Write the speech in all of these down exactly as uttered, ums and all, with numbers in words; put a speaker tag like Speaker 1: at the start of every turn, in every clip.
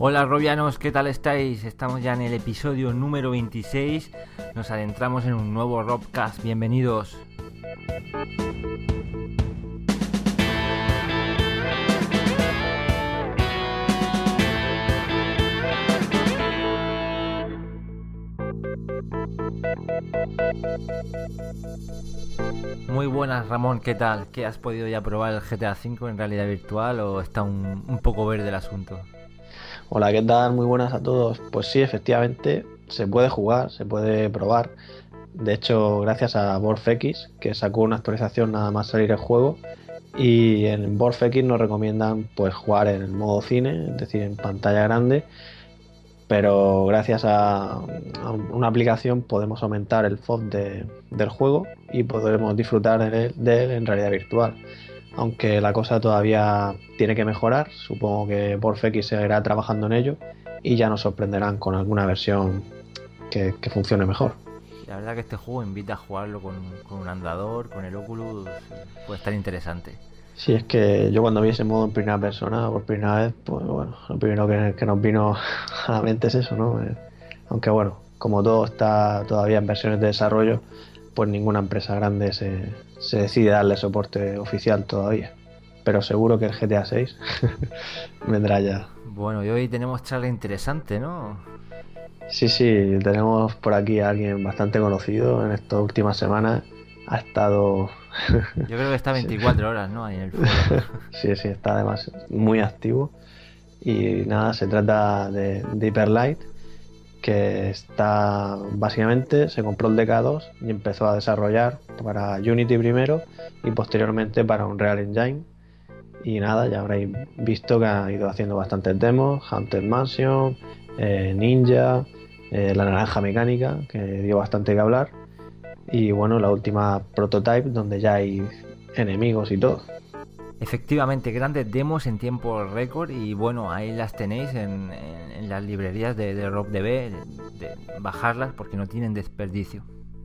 Speaker 1: Hola Robianos, ¿qué tal estáis? Estamos ya en el episodio número veintiséis. Nos adentramos en un nuevo Robcast. Bienvenidos. Muy buenas, Ramón, ¿qué tal? ¿Qué has podido ya probar el G T A cinco en realidad virtual o está un, un poco verde el asunto?
Speaker 2: Hola, ¿qué tal? Muy buenas a todos. Pues sí, efectivamente, se puede jugar, se puede probar. De hecho, gracias a VorfX, que sacó una actualización nada más salir el juego, y en VorfX nos recomiendan pues jugar en el modo cine, es decir, en pantalla grande, pero gracias a, a una aplicación podemos aumentar el F O V de- del juego y podremos disfrutar de él, de él en realidad virtual. Aunque la cosa todavía tiene que mejorar, supongo que VorfX seguirá trabajando en ello y ya nos sorprenderán con alguna versión que, que funcione mejor.
Speaker 1: Sí, la verdad que este juego invita a jugarlo con, con un andador, con el Oculus, puede estar interesante.
Speaker 2: Si es que yo cuando vi ese modo en primera persona por primera vez, pues bueno, lo primero que, que nos vino a la mente es eso, ¿no? Eh, aunque bueno, como todo está todavía en versiones de desarrollo, pues ninguna empresa grande se, se decide darle soporte oficial todavía. Pero seguro que el G T A seis vendrá ya.
Speaker 1: Bueno, y hoy tenemos charla interesante, ¿no?
Speaker 2: Sí, sí, tenemos por aquí a alguien bastante conocido en estas últimas semanas. Ha estado...
Speaker 1: Yo creo que está
Speaker 2: sí.
Speaker 1: veinticuatro horas, ¿no? Ahí en el foro.
Speaker 2: Sí, sí, está además muy activo. Y nada, se trata de, de Hyperlight, que está básicamente, se compró el D K dos y empezó a desarrollar para Unity primero y posteriormente para Unreal Engine. Y nada, ya habréis visto que ha ido haciendo bastantes demos, Haunted Mansion, eh, Ninja, eh, La Naranja Mecánica, que dio bastante que hablar. Y bueno, la última Prototype, donde ya hay enemigos y todo.
Speaker 1: Efectivamente, grandes demos en tiempo récord y bueno, ahí las tenéis en, en- en las librerías de, de RobDB, de, de bajarlas porque no tienen desperdicio.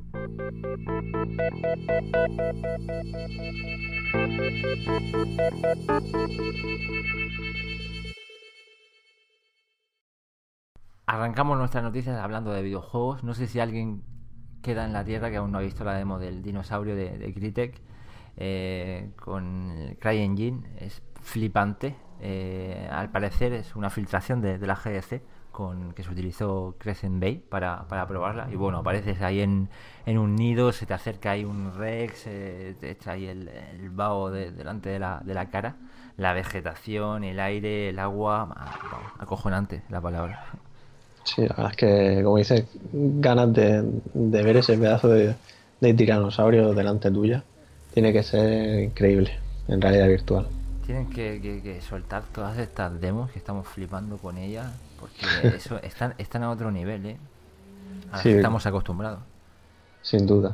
Speaker 1: Arrancamos nuestras noticias hablando de videojuegos. No sé si alguien queda en la Tierra que aún no ha visto la demo del dinosaurio de, de Crytek eh, con el CryEngine. Es flipante. Eh, al parecer es una filtración de, de la G D C con que se utilizó Crescent Bay para, para probarla. Y bueno, apareces ahí en, en un nido, se te acerca ahí un Rex, eh, te echa ahí el, el vaho de- delante de la, de la cara. La vegetación, el aire, el agua, ah, vamos, acojonante la palabra.
Speaker 2: Sí, la verdad es que, como dices, ganas de, de ver ese pedazo de, de tiranosaurio delante tuya. Tiene que ser increíble en realidad virtual.
Speaker 1: Tienen que, que- que soltar todas estas demos que estamos flipando con ellas, porque eso están, están a otro nivel, ¿eh? A las que
Speaker 2: Sí,
Speaker 1: estamos acostumbrados.
Speaker 2: sin duda.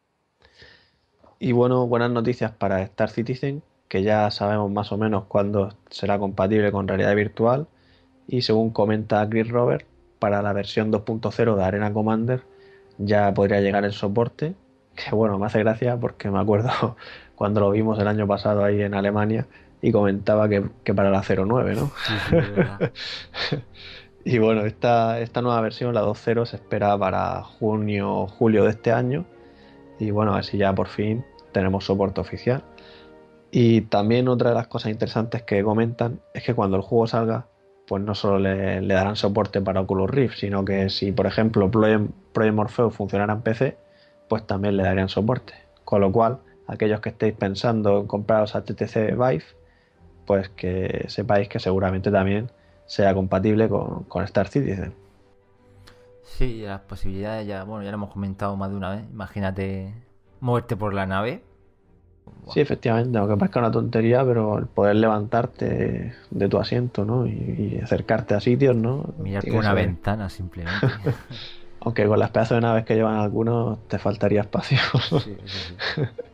Speaker 2: Y bueno, buenas noticias para Star Citizen, que ya sabemos más o menos cuándo será compatible con realidad virtual. Y según comenta Chris Robert, para la versión dos punto cero de Arena Commander ya podría llegar el soporte. Que bueno, me hace gracia porque me acuerdo cuando lo vimos el año pasado ahí en Alemania y comentaba que, que para la cero nueve, ¿no?
Speaker 1: Sí, sí, es verdad.
Speaker 2: Y bueno, esta, esta nueva versión, la dos punto cero, se espera para junio o julio de este año. Y bueno, a ver si ya por fin tenemos soporte oficial. Y también otra de las cosas interesantes que comentan es que cuando el juego salga, pues no solo le, le darán soporte para Oculus Rift, sino que si, por ejemplo, Project, Project Morpheus funcionara en P C, pues también le darían soporte. Con lo cual, aquellos que estéis pensando en compraros H T C Vive, pues que sepáis que seguramente también sea compatible con, con Star Citizen.
Speaker 1: Sí, las posibilidades ya, bueno, ya lo hemos comentado más de una vez. Imagínate moverte por la nave. Buah,
Speaker 2: Sí, efectivamente, aunque parezca una tontería, pero el poder levantarte de tu asiento, ¿no? Y, y acercarte a sitios, ¿no?
Speaker 1: mirar por
Speaker 2: Tiene que
Speaker 1: una
Speaker 2: ser.
Speaker 1: ventana simplemente.
Speaker 2: Aunque con las pedazos de naves que llevan algunos te faltaría espacio.
Speaker 1: Sí, eso sí.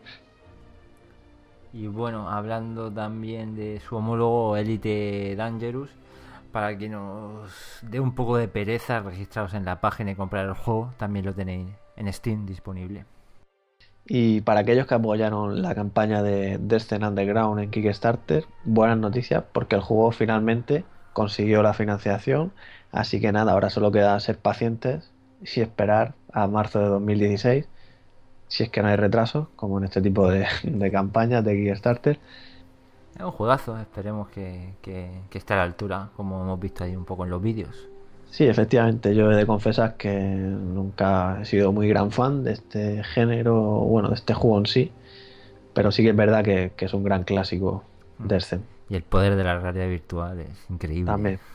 Speaker 1: Y bueno, hablando también de su homólogo Elite Dangerous, para que nos dé un poco de pereza registraros en la página y comprar el juego, también lo tenéis en Steam disponible.
Speaker 2: Y para aquellos que apoyaron la campaña de Descent Underground en Kickstarter, buenas noticias porque el juego finalmente consiguió la financiación, así que nada, ahora solo queda ser pacientes y esperar a marzo de dos mil dieciséis, si es que no hay retrasos, como en este tipo de, de campañas de Kickstarter.
Speaker 1: Es un juegazo, esperemos que, que, que esté a la altura, como hemos visto ahí un poco en los vídeos.
Speaker 2: Sí, efectivamente, yo he de confesar que nunca he sido muy gran fan de este género, bueno, de este juego en sí, pero sí que es verdad que, que es un gran clásico de Scene.
Speaker 1: Y el poder de la realidad virtual es increíble.
Speaker 2: También.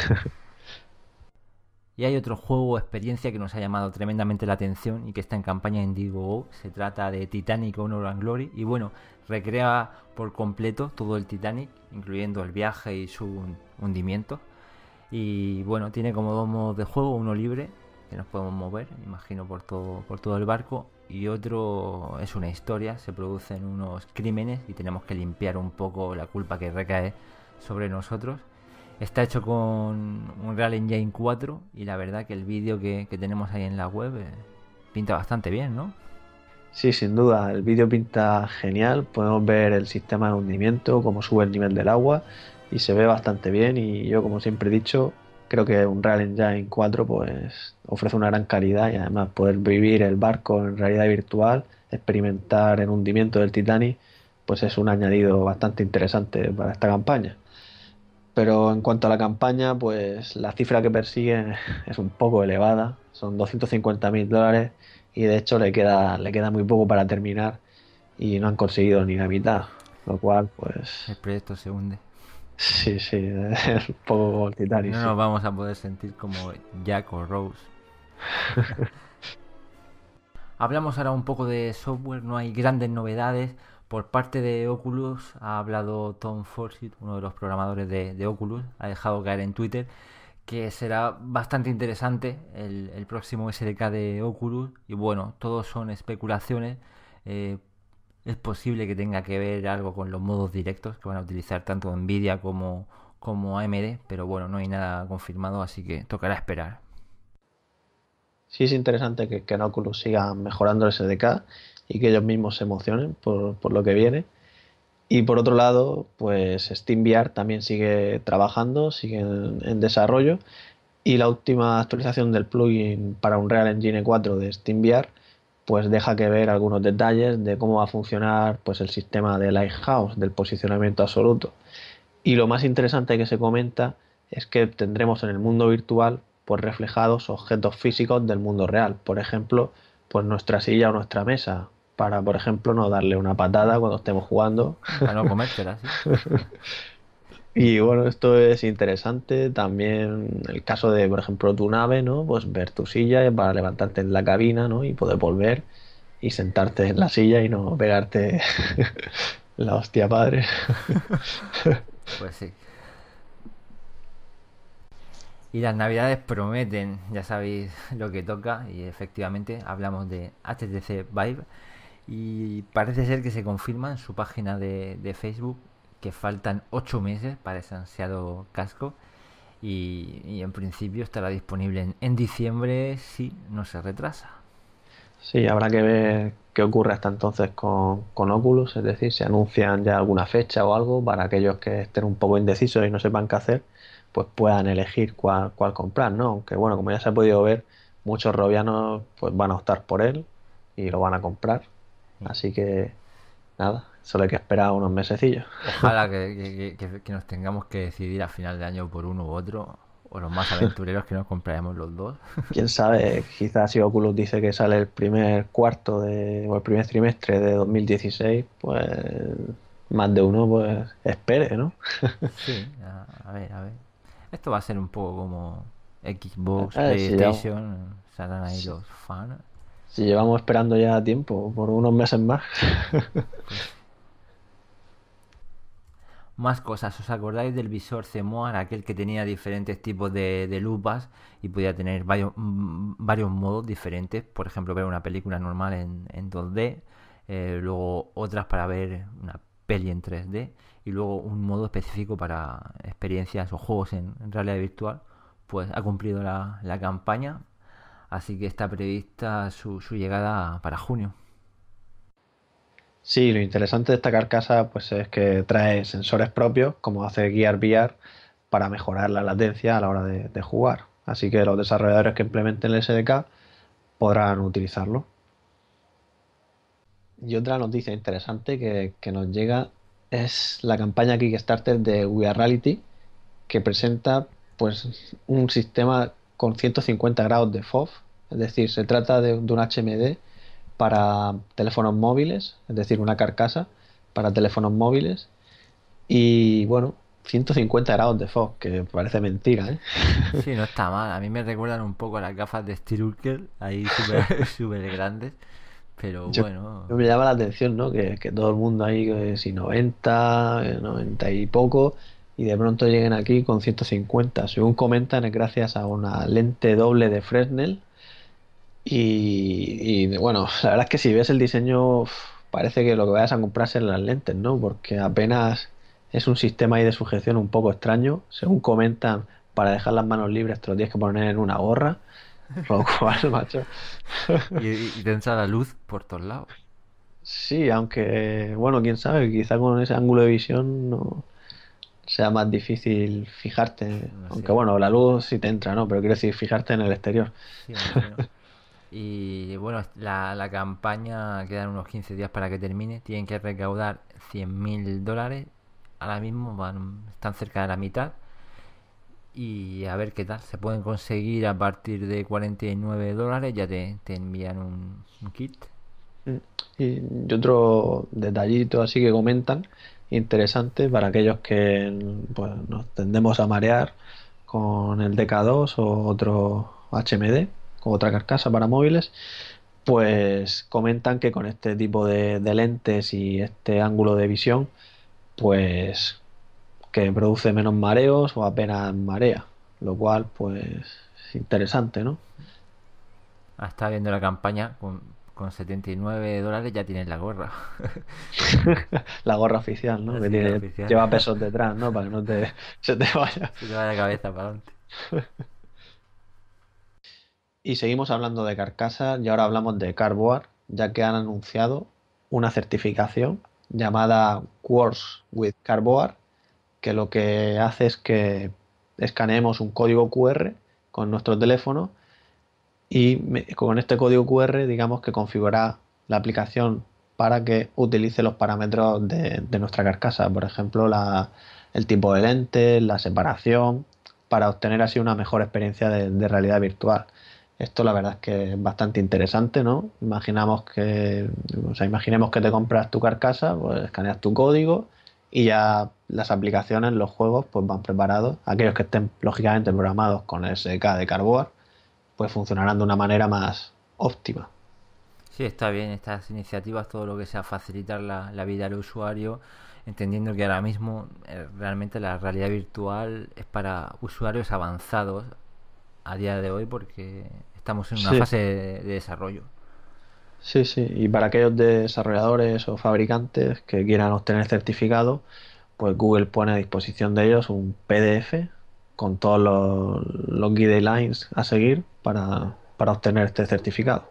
Speaker 1: Y hay otro juego o experiencia que nos ha llamado tremendamente la atención y que está en campaña en Indiegogo. Se trata de Titanic Honor and Glory. Y bueno, recrea por completo todo el Titanic, incluyendo el viaje y su hundimiento. Y bueno, tiene como dos modos de juego, uno libre, que nos podemos mover, imagino, por todo, por todo el barco, y otro es una historia, se producen unos crímenes y tenemos que limpiar un poco la culpa que recae sobre nosotros. Está hecho con Unreal Engine cuatro y la verdad que el vídeo que, que tenemos ahí en la web eh, pinta bastante bien, ¿no?
Speaker 2: Sí, sin duda, el vídeo pinta genial, podemos ver el sistema de hundimiento, cómo sube el nivel del agua y se ve bastante bien y yo, como siempre he dicho, creo que Unreal Engine cuatro pues ofrece una gran calidad y además poder vivir el barco en realidad virtual, experimentar el hundimiento del Titanic, pues es un añadido bastante interesante para esta campaña. Pero en cuanto a la campaña, pues la cifra que persigue es un poco elevada, son doscientos cincuenta mil dólares y de hecho le queda, le queda muy poco para terminar y no han conseguido ni la mitad, lo cual
Speaker 1: El
Speaker 2: pues
Speaker 1: proyecto se hunde.
Speaker 2: sí, sí, es un poco como el Titanic,
Speaker 1: No
Speaker 2: sí.
Speaker 1: nos vamos a poder sentir como Jack o Rose. Hablamos ahora un poco de software, no hay grandes novedades. Por parte de Oculus ha hablado Tom Forsyth, uno de los programadores de, de Oculus, ha dejado caer en Twitter que será bastante interesante el, el próximo S D K de Oculus. Y bueno, todos son especulaciones. Eh, es posible que tenga que ver algo con los modos directos que van a utilizar tanto Nvidia como, como A M D, pero bueno, no hay nada confirmado, así que tocará esperar.
Speaker 2: Sí es interesante que, que en Oculus sigan mejorando el S D K y que ellos mismos se emocionen por, por lo que viene. Y por otro lado, pues SteamVR también sigue trabajando, sigue en, en desarrollo. Y la última actualización del plugin para Unreal Engine cuatro de SteamVR pues deja que ver algunos detalles de cómo va a funcionar pues el sistema de Lighthouse, del posicionamiento absoluto. Y lo más interesante que se comenta es que tendremos en el mundo virtual pues reflejados objetos físicos del mundo real. Por ejemplo, pues nuestra silla o nuestra mesa, para, por ejemplo, no darle una patada cuando estemos jugando.
Speaker 1: Para no comértela, ¿sí?
Speaker 2: Y bueno, esto es interesante. También el caso de, por ejemplo, tu nave, ¿no? Pues ver tu silla para levantarte en la cabina, ¿no? Y poder volver y sentarte en la silla y no pegarte la hostia padre.
Speaker 1: Pues sí. Y las navidades prometen, ya sabéis lo que toca, y efectivamente hablamos de H T C Vive. Y parece ser que se confirma en su página de, de Facebook que faltan ocho meses para ese ansiado casco. Y, y en principio estará disponible en, en diciembre si no se retrasa.
Speaker 2: Sí, habrá que ver qué ocurre hasta entonces con, con Oculus, es decir, si anuncian ya alguna fecha o algo para aquellos que estén un poco indecisos y no sepan qué hacer, pues puedan elegir cuál, cuál comprar, ¿no? Aunque bueno, como ya se ha podido ver, muchos robianos pues van a optar por él y lo van a comprar. Así que nada, solo hay que esperar unos mesecillos.
Speaker 1: Ojalá que, que- que- que nos tengamos que decidir a final de año por uno u otro, o los más aventureros que nos compraremos los dos.
Speaker 2: Quién sabe, quizás si Oculus dice que sale el primer cuarto de, o el primer trimestre de dos mil dieciséis, pues más de uno pues espere, ¿no?
Speaker 1: Sí, a, a ver, a ver. Esto va a ser un poco como Xbox,
Speaker 2: Eh, si llevamos,
Speaker 1: PlayStation, serán ahí
Speaker 2: si,
Speaker 1: los fans.
Speaker 2: si llevamos esperando ya tiempo, por unos meses más.
Speaker 1: Pues más cosas, ¿os acordáis del visor CMOAR, aquel que tenía diferentes tipos de, de lupas y podía tener varios, mm, varios modos diferentes? Por ejemplo, ver una película normal en, en dos D, eh, luego otras para ver una peli en tres D y luego un modo específico para experiencias o juegos en, en realidad virtual. Pues ha cumplido la, la campaña, así que está prevista su, su llegada para junio.
Speaker 2: Sí, lo interesante de esta carcasa pues es que trae sensores propios, como hace Gear V R, para mejorar la latencia a la hora de, de jugar. Así que los desarrolladores que implementen el S D K podrán utilizarlo. Y otra noticia interesante que, que nos llega es la campaña Kickstarter de We Are Reality, que presenta pues un sistema con ciento cincuenta grados de F O V, es decir, se trata de, de un H M D para teléfonos móviles, es decir, una carcasa para teléfonos móviles y bueno, ciento cincuenta grados de F O V, que parece mentira, ¿eh?
Speaker 1: Sí, no está mal. A mí me recuerdan un poco a las gafas de Stirulker, ahí súper súper grandes. Pero
Speaker 2: Yo,
Speaker 1: bueno,
Speaker 2: yo me llama la atención, ¿no? Que, que todo el mundo ahí, que si noventa, eh, noventa y poco, y de pronto lleguen aquí con ciento cincuenta. Según comentan, es gracias a una lente doble de Fresnel. Y, y, bueno, la verdad es que si ves el diseño, uf, parece que lo que vayas a comprarse en las lentes, ¿no? Porque apenas es un sistema ahí de sujeción un poco extraño. Según comentan, para dejar las manos libres te lo tienes que poner en una gorra. Lo cual, macho.
Speaker 1: y, y te entra la luz por todos lados.
Speaker 2: Sí, aunque, bueno, quién sabe, quizá con ese ángulo de visión no sea más difícil fijarte.
Speaker 1: No
Speaker 2: Aunque
Speaker 1: sé,
Speaker 2: bueno, la luz sí te entra, ¿no? Pero quiero decir, fijarte en el exterior.
Speaker 1: sí, me imagino. Y bueno, la, la campaña quedan unos quince días para que termine. Tienen que recaudar cien mil dólares. Ahora mismo van, están cerca de la mitad. Y a ver qué tal. Se pueden conseguir a partir de cuarenta y nueve dólares. Ya te, te envían un, un kit.
Speaker 2: Mm. Y, y otro detallito así que comentan, interesante para aquellos que pues, nos tendemos a marear con el D K dos o otro H M D, con otra carcasa para móviles, pues comentan que con este tipo de, de lentes y este ángulo de visión, pues que produce menos mareos o apenas marea, lo cual pues es interesante, ¿no?
Speaker 1: Ah, estaba viendo la campaña con, con setenta y nueve dólares ya tienes la gorra.
Speaker 2: La gorra oficial, ¿no? Que
Speaker 1: Así la
Speaker 2: tiene,
Speaker 1: oficial.
Speaker 2: lleva pesos detrás, ¿no? Para que no te, se te vaya.
Speaker 1: Se te va la cabeza para adelante.
Speaker 2: Y seguimos hablando de carcasas y ahora hablamos de Cardboard, ya que han anunciado una certificación llamada Works with Cardboard, que lo que hace es que escaneemos un código Q R con nuestro teléfono y me- con este código Q R, digamos que configura la aplicación para que utilice los parámetros de, de nuestra carcasa, por ejemplo, la- el tipo de lente, la separación, para obtener así una mejor experiencia de, de realidad virtual. Esto la verdad es que es bastante interesante, ¿no? Imaginamos que, o sea, imaginemos que te compras tu carcasa, pues escaneas tu código y ya las aplicaciones, los juegos, pues van preparados. Aquellos que estén lógicamente programados con el S D K de Cardboard pues funcionarán de una manera más óptima.
Speaker 1: Sí, está bien estas iniciativas, todo lo que sea facilitar la, la vida al usuario, entendiendo que ahora mismo eh, realmente la realidad virtual es para usuarios avanzados a día de hoy porque estamos en una
Speaker 2: Sí,
Speaker 1: fase de, de desarrollo.
Speaker 2: sí, sí. Y para aquellos desarrolladores o fabricantes que quieran obtener certificado, pues Google pone a disposición de ellos un P D F con todos los, los guidelines a seguir para, para obtener este certificado.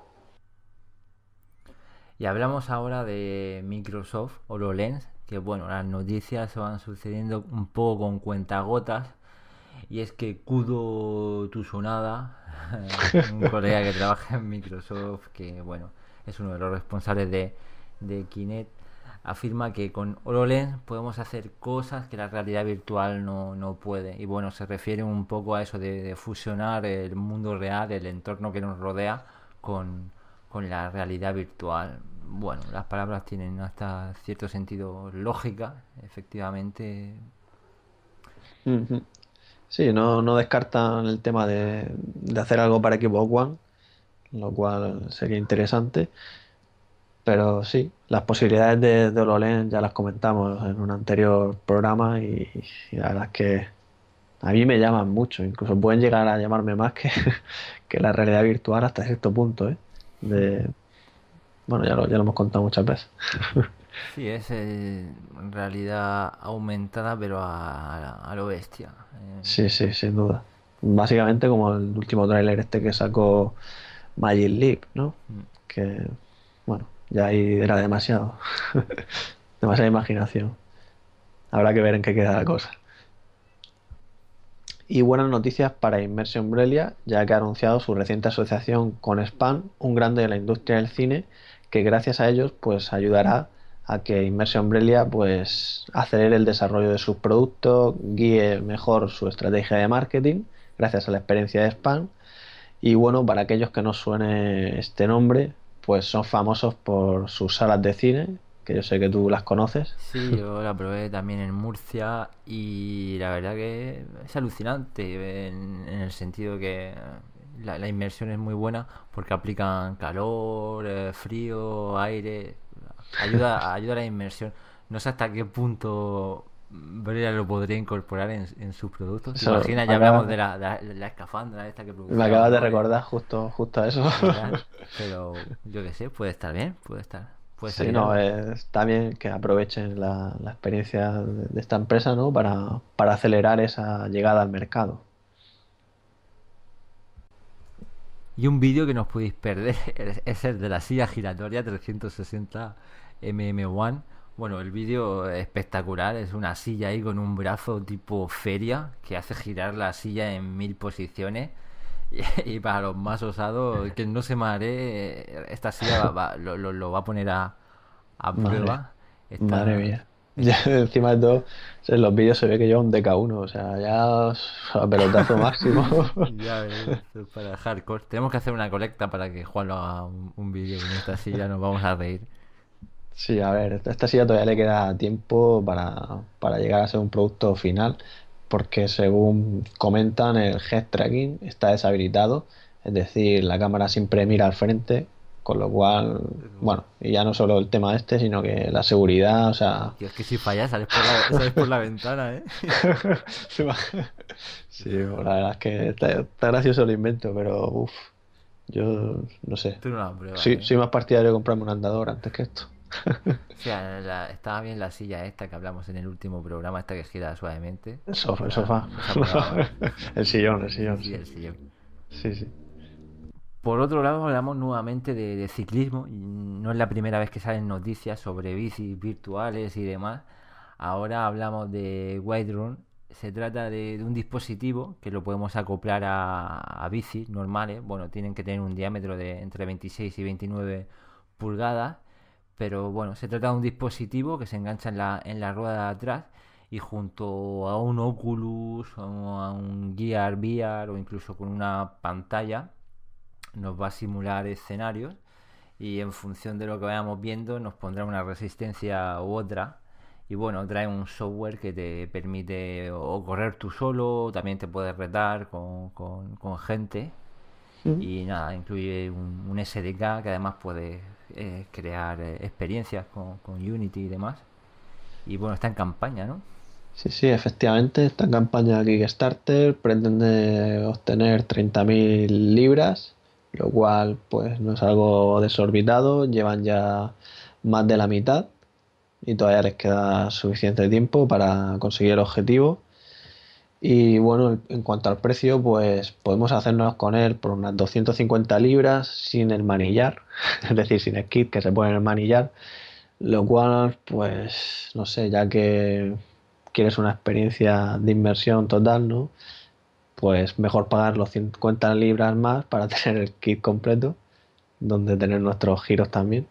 Speaker 1: Y hablamos ahora de Microsoft HoloLens, que bueno, las noticias se van sucediendo un poco con cuentagotas. Y es que Kudo Tsunoda, un colega que trabaja en Microsoft, que bueno, es uno de los responsables de, de Kinect, afirma que con HoloLens podemos hacer cosas que la realidad virtual no, no puede. Y bueno, se refiere un poco a eso de, de fusionar el mundo real, el entorno que nos rodea, con, con la realidad virtual. Bueno, las palabras tienen hasta cierto sentido lógica, efectivamente.
Speaker 2: Ujú. Sí, no, no descartan el tema de, de hacer algo para Xbox One, lo cual sería interesante. Pero sí, las posibilidades de, de HoloLens ya las comentamos en un anterior programa y, y la verdad es que a mí me llaman mucho, incluso pueden llegar a llamarme más que, que la realidad virtual hasta cierto punto, ¿eh? De, bueno, ya lo, ya lo hemos contado muchas veces.
Speaker 1: Sí, es eh, realidad aumentada, pero a, a- a lo bestia. Eh,
Speaker 2: Sí, sí, sin duda. Básicamente como el último tráiler este que sacó Magic Leap, ¿no?
Speaker 1: mm.
Speaker 2: Que, bueno, ya ahí era demasiado. Demasiada imaginación. Habrá que ver en qué queda la cosa. Y buenas noticias para Immersion Umbrella, ya que ha anunciado su reciente asociación con Span, un grande de la industria del cine, que gracias a ellos pues ayudará a que Immersion Umbrella pues acelere el desarrollo de sus productos, guíe mejor su estrategia de marketing, gracias a la experiencia de Span. Y bueno, para aquellos que no suene este nombre, pues son famosos por sus salas de cine, que yo sé que tú las conoces.
Speaker 1: Sí, yo la probé también en Murcia y la verdad que es alucinante en, en el sentido que la, la inmersión es muy buena porque aplican calor, eh, frío, aire, ayuda, ayuda a la inmersión. No sé hasta qué punto Brea lo podría incorporar en, en sus productos. ¿Te
Speaker 2: Eso
Speaker 1: imaginas?
Speaker 2: me
Speaker 1: Ya hablamos de
Speaker 2: acaba-
Speaker 1: la, de la, de la escafandra esta que
Speaker 2: me
Speaker 1: producía
Speaker 2: acabas de
Speaker 1: horrores
Speaker 2: recordar justo, justo a eso.
Speaker 1: y tal, pero yo qué sé, puede estar bien, puede estar, puede
Speaker 2: Sí,
Speaker 1: salir
Speaker 2: no,
Speaker 1: algo.
Speaker 2: eh, está bien que aprovechen la, la experiencia de, de esta empresa, ¿no? Para, para acelerar esa llegada al mercado.
Speaker 1: Y un vídeo que no os podéis perder es el de la silla giratoria trescientos sesenta M M uno. Bueno, el vídeo es espectacular, es una silla ahí con un brazo tipo feria que hace girar la silla en mil posiciones. Y, y para los más osados, que no se maree, esta silla va- va- lo, lo- lo va a poner a, a
Speaker 2: Madre,
Speaker 1: prueba.
Speaker 2: madre
Speaker 1: Está,
Speaker 2: mía. Ya, encima de todo, en los vídeos se ve que lleva un D K uno, o sea, ya a pelotazo máximo.
Speaker 1: ya ves, esto es para hardcore. Tenemos que hacer una colecta para que Juan lo haga un, un vídeo con esta silla, nos vamos a reír.
Speaker 2: Sí, a ver, esta esta silla todavía le queda tiempo para, para llegar a ser un producto final, porque según comentan, el head tracking está deshabilitado, es decir, la cámara siempre mira al frente, con lo cual, bueno, y ya no solo el tema este, sino que la seguridad, o sea,
Speaker 1: Tío, es que si fallas sales por la, sales por la ventana, ¿eh?
Speaker 2: sí, la verdad es que está, está gracioso el invento, pero uff, yo no sé,
Speaker 1: Tú no la pruebas,
Speaker 2: soy,
Speaker 1: ¿eh?
Speaker 2: soy más partidario de comprarme un andador antes que esto.
Speaker 1: O sea, la- estaba bien la silla esta que hablamos en el último programa, esta que gira suavemente.
Speaker 2: El sofá, el
Speaker 1: Esa,
Speaker 2: sofá.
Speaker 1: esa molaba.
Speaker 2: El sillón, el
Speaker 1: Sí,
Speaker 2: sillón,
Speaker 1: sí,
Speaker 2: sí.
Speaker 1: el sillón.
Speaker 2: Sí, sí.
Speaker 1: Por otro lado, hablamos nuevamente de, de ciclismo. Y no es la primera vez que salen noticias sobre bicis virtuales y demás. Ahora hablamos de White Run. Se trata de, de un dispositivo que lo podemos acoplar a, a bicis normales. Bueno, tienen que tener un diámetro de entre veintiséis y veintinueve pulgadas. Pero bueno, se trata de un dispositivo que se engancha en la, en la rueda de atrás y junto a un Oculus o a un Gear V R o incluso con una pantalla nos va a simular escenarios y en función de lo que vayamos viendo nos pondrá una resistencia u otra. Y bueno, trae un software que te permite o correr tú solo, o también te puedes retar con, con, con gente.
Speaker 2: Mm.
Speaker 1: Y nada, incluye un, un S D K que además puede eh, crear eh, experiencias con, con Unity y demás. Y bueno, está en campaña, ¿no?
Speaker 2: Sí, sí, efectivamente, esta campaña de Kickstarter pretende obtener treinta mil libras, lo cual pues no es algo desorbitado, llevan ya más de la mitad y todavía les queda suficiente tiempo para conseguir el objetivo. Y bueno, en cuanto al precio, pues podemos hacernos con él por unas doscientas cincuenta libras sin el manillar, es decir, sin el kit que se pone en el manillar, lo cual, pues, no sé, ya que quieres una experiencia de inversión total, ¿no? Pues mejor pagar los cincuenta libras más para tener el kit completo, donde tener nuestros giros también.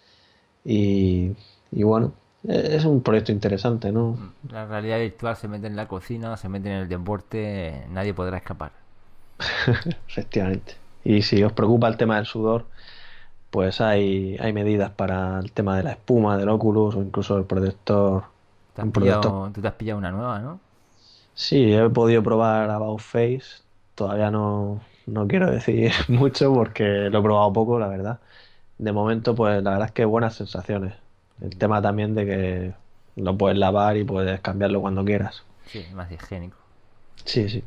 Speaker 2: Y, y bueno, e- es un proyecto interesante, ¿no?
Speaker 1: La realidad virtual se mete en la cocina, se mete en el deporte, nadie podrá escapar.
Speaker 2: Efectivamente. Y si os preocupa el tema del sudor, pues hay, hay medidas para el tema de la espuma del Oculus o incluso el protector.
Speaker 1: Te has
Speaker 2: Un protector.
Speaker 1: pillado, tú te has pillado una nueva, ¿no?
Speaker 2: Sí, he podido probar About Face. Todavía no, no quiero decir mucho porque lo he probado poco, la verdad. De momento, pues la verdad es que buenas sensaciones. El tema también de que lo puedes lavar y puedes cambiarlo cuando quieras.
Speaker 1: Sí, más higiénico.
Speaker 2: Sí, sí.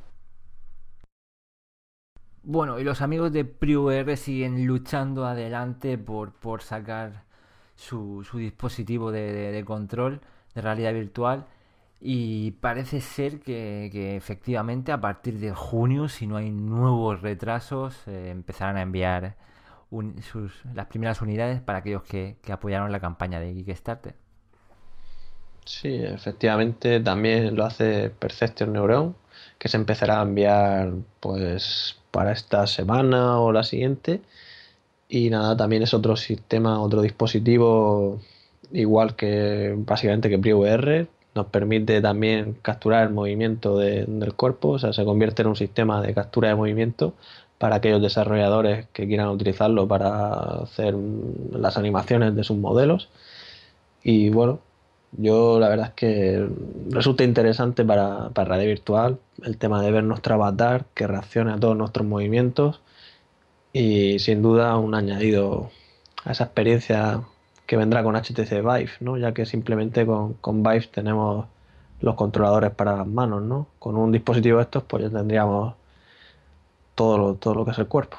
Speaker 1: Bueno, y los amigos de PriVR siguen luchando adelante por, por sacar su, su dispositivo de, de- de control de realidad virtual. Y parece ser que, que efectivamente a partir de junio, si no hay nuevos retrasos, eh, empezarán a enviar un- sus, las primeras unidades para aquellos que, que apoyaron la campaña de Kickstarter.
Speaker 2: Sí, efectivamente también lo hace Perception Neuron, que se empezará a enviar pues para esta semana o la siguiente. Y nada, también es otro sistema, otro dispositivo igual que básicamente que PriVR. Nos permite también capturar el movimiento de- del cuerpo, o sea, se convierte en un sistema de captura de movimiento para aquellos desarrolladores que quieran utilizarlo para hacer mm, las animaciones de sus modelos. Y bueno, yo la verdad es que resulta interesante para, para realidad virtual el tema de ver nuestro avatar que reaccione a todos nuestros movimientos y sin duda un añadido a esa experiencia que vendrá con H T C Vive, ¿no? Ya que simplemente con, con Vive tenemos los controladores para las manos, ¿no? Con un dispositivo de estos pues ya tendríamos todo lo, todo lo que es el cuerpo.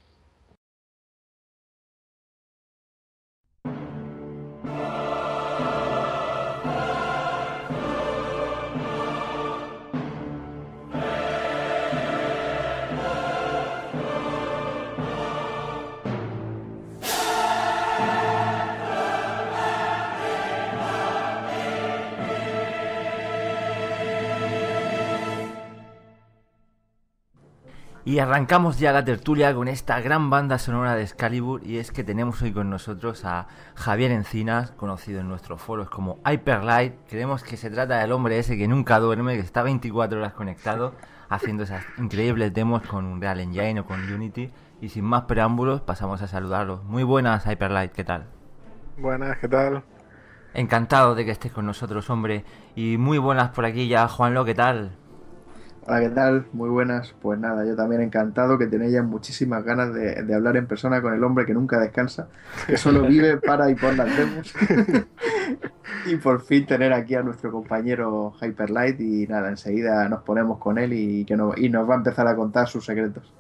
Speaker 1: Y arrancamos ya la tertulia con esta gran banda sonora de Excalibur, y es que tenemos hoy con nosotros a Javier Encinas, conocido en nuestros foros como Hyperlight. Creemos que se trata del hombre ese que nunca duerme, que está veinticuatro horas conectado haciendo esas increíbles demos con Unreal Engine o con Unity. Y sin más preámbulos pasamos a saludarlo. Muy buenas, Hyperlight, ¿qué tal?
Speaker 3: Buenas, ¿qué tal?
Speaker 1: Encantado de que estés con nosotros, hombre. Y muy buenas por aquí ya, Juanlo, ¿qué tal?
Speaker 4: Hola, ¿qué tal? Muy buenas. Pues nada, yo también encantado que tenéis ya muchísimas ganas de, de hablar en persona con el hombre que nunca descansa, que solo vive para y por las demos. Y por fin tener aquí a nuestro compañero Hyperlight y nada, enseguida nos ponemos con él y, que no- y nos va a empezar a contar sus secretos.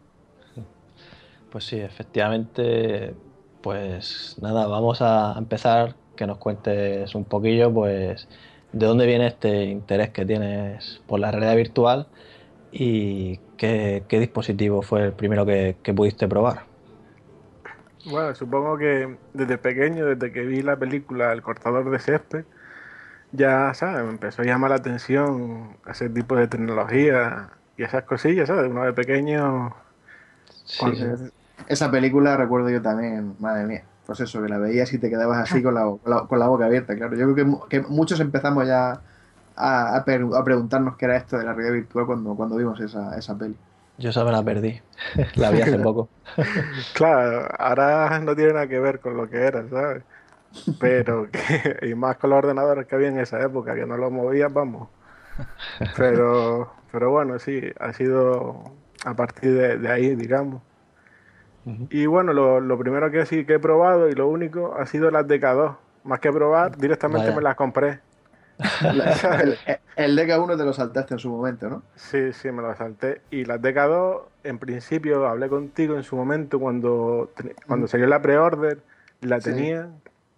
Speaker 2: Pues sí, efectivamente, pues nada, vamos a empezar que nos cuentes un poquillo, pues, de dónde viene este interés que tienes por la realidad virtual y qué, qué dispositivo fue el primero que, que pudiste probar.
Speaker 3: Bueno, supongo que desde pequeño, desde que vi la película El cortador de césped, ya, ¿sabes? Me empezó a llamar la atención ese tipo de tecnología y esas cosillas, ¿sabes? Uno de pequeño,
Speaker 2: Sí,
Speaker 3: cuando...
Speaker 2: sí.
Speaker 4: Eh, Esa película recuerdo yo también, madre mía. Pues eso, que la veías y te quedabas así con la, con la, con la boca abierta, claro. Yo creo que, mu- que muchos empezamos ya a, a, per- a preguntarnos qué era esto de la realidad virtual cuando, cuando vimos esa, esa peli.
Speaker 2: Yo esa me la perdí, la vi hace poco.
Speaker 3: Claro, ahora no tiene nada que ver con lo que era, ¿sabes? Pero que, y más con los ordenadores que había en esa época, que no los movías, vamos. Pero, pero bueno, sí, ha sido a partir de, de ahí, digamos.
Speaker 2: Ujú.
Speaker 3: Y bueno, lo, lo primero que sí que he probado y lo único ha sido las D K dos. Más que probar, directamente me
Speaker 2: Vaya.
Speaker 3: las compré.
Speaker 4: La- el,
Speaker 3: ¿Sabes?
Speaker 4: el D K uno te lo saltaste en su momento, ¿no?
Speaker 3: Sí, sí, me las salté. Y las D K dos, en principio, hablé contigo en su momento cuando, te- cuando
Speaker 4: Ujú.
Speaker 3: salió la pre-order, la
Speaker 4: Sí.
Speaker 3: tenía.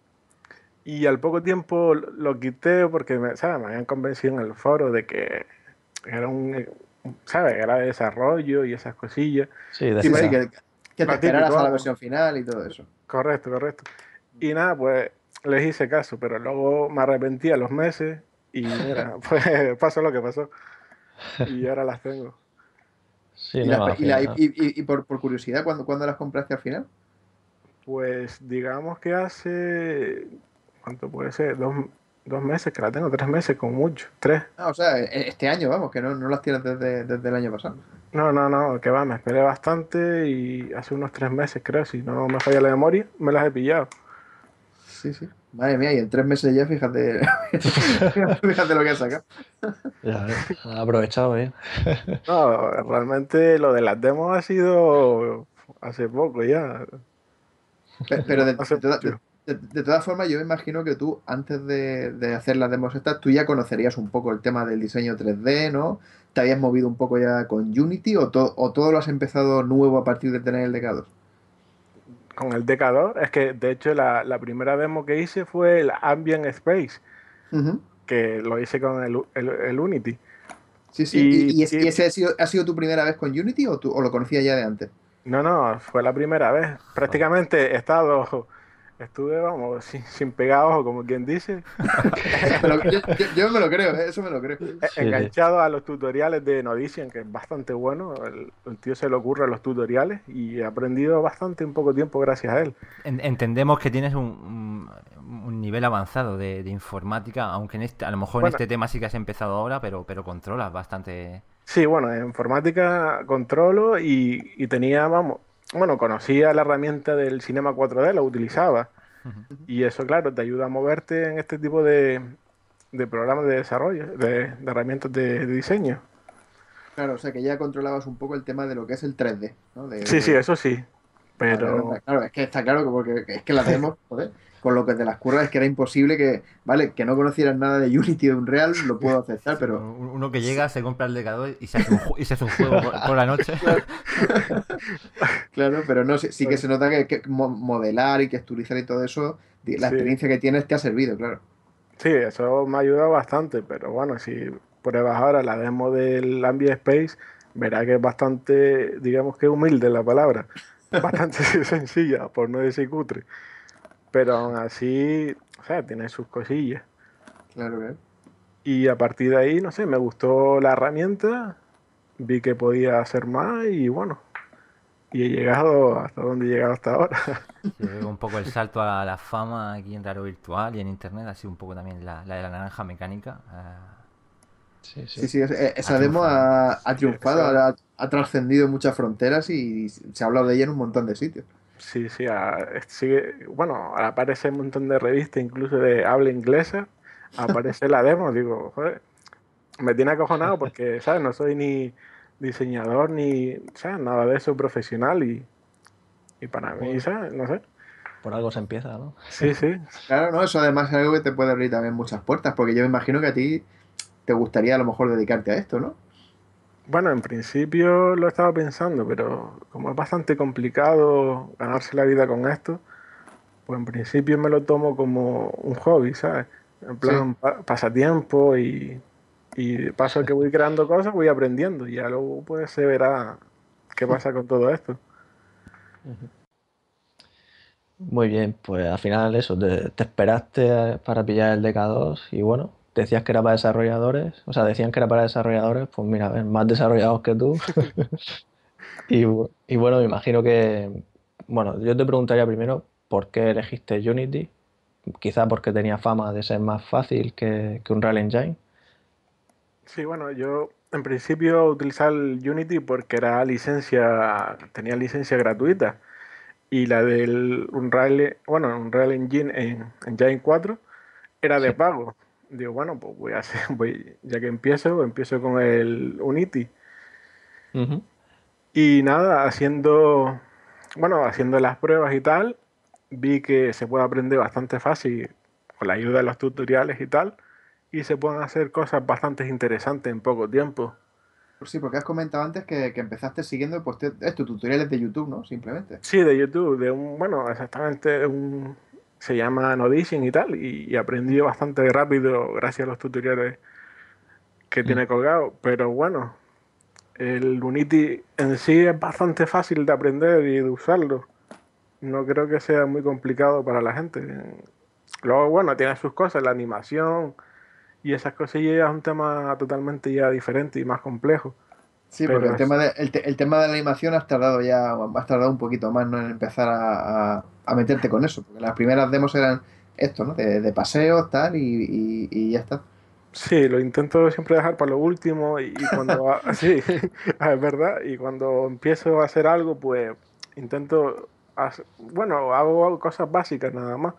Speaker 3: Y al poco tiempo lo, lo quité porque me, ¿sabes? Me habían convencido en el foro de que era un, ¿sabes? Era de desarrollo y esas cosillas.
Speaker 2: Sí, de
Speaker 3: Y
Speaker 4: Sí,
Speaker 3: me,
Speaker 4: sí,
Speaker 2: esperar.
Speaker 4: que, que te
Speaker 3: lo típico,
Speaker 4: esperaras a la
Speaker 3: vamos.
Speaker 4: versión final y todo eso.
Speaker 3: Correcto, correcto. Y nada, pues les hice caso, pero luego me arrepentí a los meses y mira, pues pasó lo que pasó. Y ahora las tengo.
Speaker 2: Sí,
Speaker 4: Y,
Speaker 2: no,
Speaker 4: las,
Speaker 2: al
Speaker 4: y, la- y,
Speaker 2: final.
Speaker 4: y- y por, por curiosidad, ¿cuándo, cuándo las compraste al final?
Speaker 3: Pues digamos que hace, ¿cuánto puede ser? Dos, dos meses que la tengo, tres meses como mucho, tres.
Speaker 4: Ah, o sea, e- este año, vamos, que no, no las tienes desde, desde el año pasado.
Speaker 3: No, no, no, que va, me esperé bastante y hace unos tres meses creo, si no me falla la memoria, me las he pillado.
Speaker 4: Sí, sí. Madre mía, y en tres meses ya, fíjate, fíjate lo que has sacado.
Speaker 2: Ya ves, ha aprovechado bien.
Speaker 3: No, realmente lo de las demos ha sido hace poco ya,
Speaker 4: Pe- Pero
Speaker 3: no
Speaker 4: de,
Speaker 3: hace
Speaker 4: de toda- de-
Speaker 3: mucho.
Speaker 4: de- de todas formas, yo me imagino que tú, antes de, de hacer las demos estas, tú ya conocerías un poco el tema del diseño tres D, ¿no? ¿Te habías movido un poco ya con Unity o, to- o todo lo has empezado nuevo a partir de tener el D K dos?
Speaker 3: Con el D K dos, es que de hecho la, la primera demo que hice fue el Ambient Space,
Speaker 4: Ujú.
Speaker 3: que lo hice con el, el, el Unity.
Speaker 4: Sí, sí.
Speaker 3: Y,
Speaker 4: ¿Y, y, es- y
Speaker 3: y
Speaker 4: ese ha sido, ha sido tu primera vez con Unity o, tú, o lo conocías ya de antes?
Speaker 3: no, no, fue la primera vez.
Speaker 2: Joder.
Speaker 3: Prácticamente he estado Estuve, vamos, sin, sin pegar ojo, como quien dice,
Speaker 4: Me lo- yo, yo- yo me lo creo, ¿eh? Eso me lo creo.
Speaker 3: e-
Speaker 2: Sí, sí.
Speaker 3: enganchado a los tutoriales de Nodician, que es bastante bueno. El, el tío se le ocurre los tutoriales y he aprendido bastante en poco tiempo gracias a él.
Speaker 1: En- entendemos que tienes un, un- un nivel avanzado de, de informática, aunque en este, a lo mejor en
Speaker 3: Bueno,
Speaker 1: este tema sí que has empezado ahora, pero, pero controlas bastante.
Speaker 3: sí, bueno, en informática controlo y, y tenía, vamos, bueno, conocía la herramienta del Cinema cuatro D, la utilizaba. Y eso, claro, te ayuda a moverte en este tipo de, de programas de desarrollo, de, de herramientas de, de diseño.
Speaker 4: Claro, o sea que ya controlabas un poco el tema de lo que es el tres D, ¿no? De,
Speaker 3: Sí, sí,
Speaker 4: de-
Speaker 3: eso sí.
Speaker 4: Vale, vale,
Speaker 3: Pero
Speaker 4: vale. Claro, es que está claro que porque es que la demo, joder, con lo que de las curvas es que era imposible que, vale, que no conocieras nada de Unity o de Unreal, lo puedo aceptar, pero
Speaker 1: Un- Uno que llega, se compra el decador y se hace un, ju- y se hace un juego por, por la noche.
Speaker 4: claro, claro, pero no, sí, sí que se nota que, que mo- modelar y texturizar y todo eso, di- la
Speaker 3: sí,
Speaker 4: experiencia que tienes te ha servido, claro.
Speaker 3: sí, eso me ha ayudado bastante. Pero bueno, si pruebas ahora la demo del Ambient Space, verás que es bastante, digamos que humilde la palabra. Bastante sencilla, por no decir cutre. Pero aún así, o sea, tiene sus cosillas.
Speaker 4: Claro, claro.
Speaker 3: Y a partir de ahí, no sé, me gustó la herramienta, vi que podía hacer más y bueno, y he llegado hasta donde he llegado hasta ahora.
Speaker 1: Sí, veo un poco el salto a la fama aquí en Raro Virtual y en Internet, ha sido un poco también la, la de la naranja mecánica. ah,
Speaker 2: Sí, sí.
Speaker 4: Sí, sí, es- eh, esa
Speaker 1: ha
Speaker 4: demo
Speaker 1: triunfado.
Speaker 4: ha, ha
Speaker 3: Sí,
Speaker 4: triunfado,
Speaker 3: eso,
Speaker 4: ha, ha trascendido muchas fronteras y se ha hablado de ella en un montón de sitios.
Speaker 3: sí, sí, a- sigue, bueno, ahora aparece un montón de revistas, incluso de habla inglesa, aparece la demo, digo, joder, me tiene acojonado porque, ¿sabes? No soy ni diseñador ni, ¿sabes? Nada de eso profesional y, y para mí,
Speaker 2: Por,
Speaker 3: ¿sabes? No sé.
Speaker 2: por algo se empieza, ¿no?
Speaker 3: Sí, sí.
Speaker 4: Claro, no, eso además es algo que te puede abrir también muchas puertas, porque yo me imagino que a ti te gustaría a lo mejor dedicarte a esto, ¿no?
Speaker 3: Bueno, en principio lo estaba pensando, pero como es bastante complicado ganarse la vida con esto, pues en principio me lo tomo como un hobby, ¿sabes? En
Speaker 4: Sí.
Speaker 3: plan pa- pasatiempo y, y paso que voy creando cosas, voy aprendiendo y ya luego pues se verá qué pasa con todo esto.
Speaker 2: Muy bien, pues al final eso, te, te esperaste para pillar el D K dos y bueno, decías que era para desarrolladores, o sea, decían que era para desarrolladores, pues mira, a ver, más desarrollados que tú. Y, bu- y bueno, me imagino que, bueno, yo te preguntaría primero por qué elegiste Unity, quizá porque tenía fama de ser más fácil que, que Unreal Engine.
Speaker 3: Sí, bueno, yo en principio utilizaba el Unity porque era licencia, tenía licencia gratuita y la del Unreal, bueno, Unreal Engine en Engine cuatro era de
Speaker 2: Sí.
Speaker 3: pago. Digo, bueno, pues voy a hacer, voy, ya que empiezo, empiezo con el Unity.
Speaker 2: Ujú.
Speaker 3: Y nada, haciendo, bueno, haciendo las pruebas y tal, vi que se puede aprender bastante fácil con la ayuda de los tutoriales y tal, y se pueden hacer cosas bastante interesantes en poco tiempo.
Speaker 4: Pues sí, porque has comentado antes que, que empezaste siguiendo pues, te- estos tutoriales de YouTube, ¿no? Simplemente.
Speaker 3: Sí, de YouTube, de un, bueno, exactamente un, se llama Nodician y tal, y, y aprendí bastante rápido gracias a los tutoriales que
Speaker 2: Mm.
Speaker 3: tiene colgado, pero bueno. El Unity en sí es bastante fácil de aprender y de usarlo. No creo que sea muy complicado para la gente. Luego, bueno, tiene sus cosas, la animación y esas cosillas ya es un tema totalmente ya diferente y más complejo.
Speaker 4: Sí, porque
Speaker 3: Pero
Speaker 4: el
Speaker 3: es-
Speaker 4: tema de, el, te- el tema de la animación has tardado ya, has tardado un poquito más, ¿no? En empezar a, a- a meterte con eso, porque las primeras demos eran esto, ¿no? De, de paseos, tal, y, y- y ya está.
Speaker 3: sí, lo intento siempre dejar para lo último y, y cuando, ha- sí, es verdad, y cuando empiezo a hacer algo, pues intento, hacer- bueno, hago cosas básicas nada más,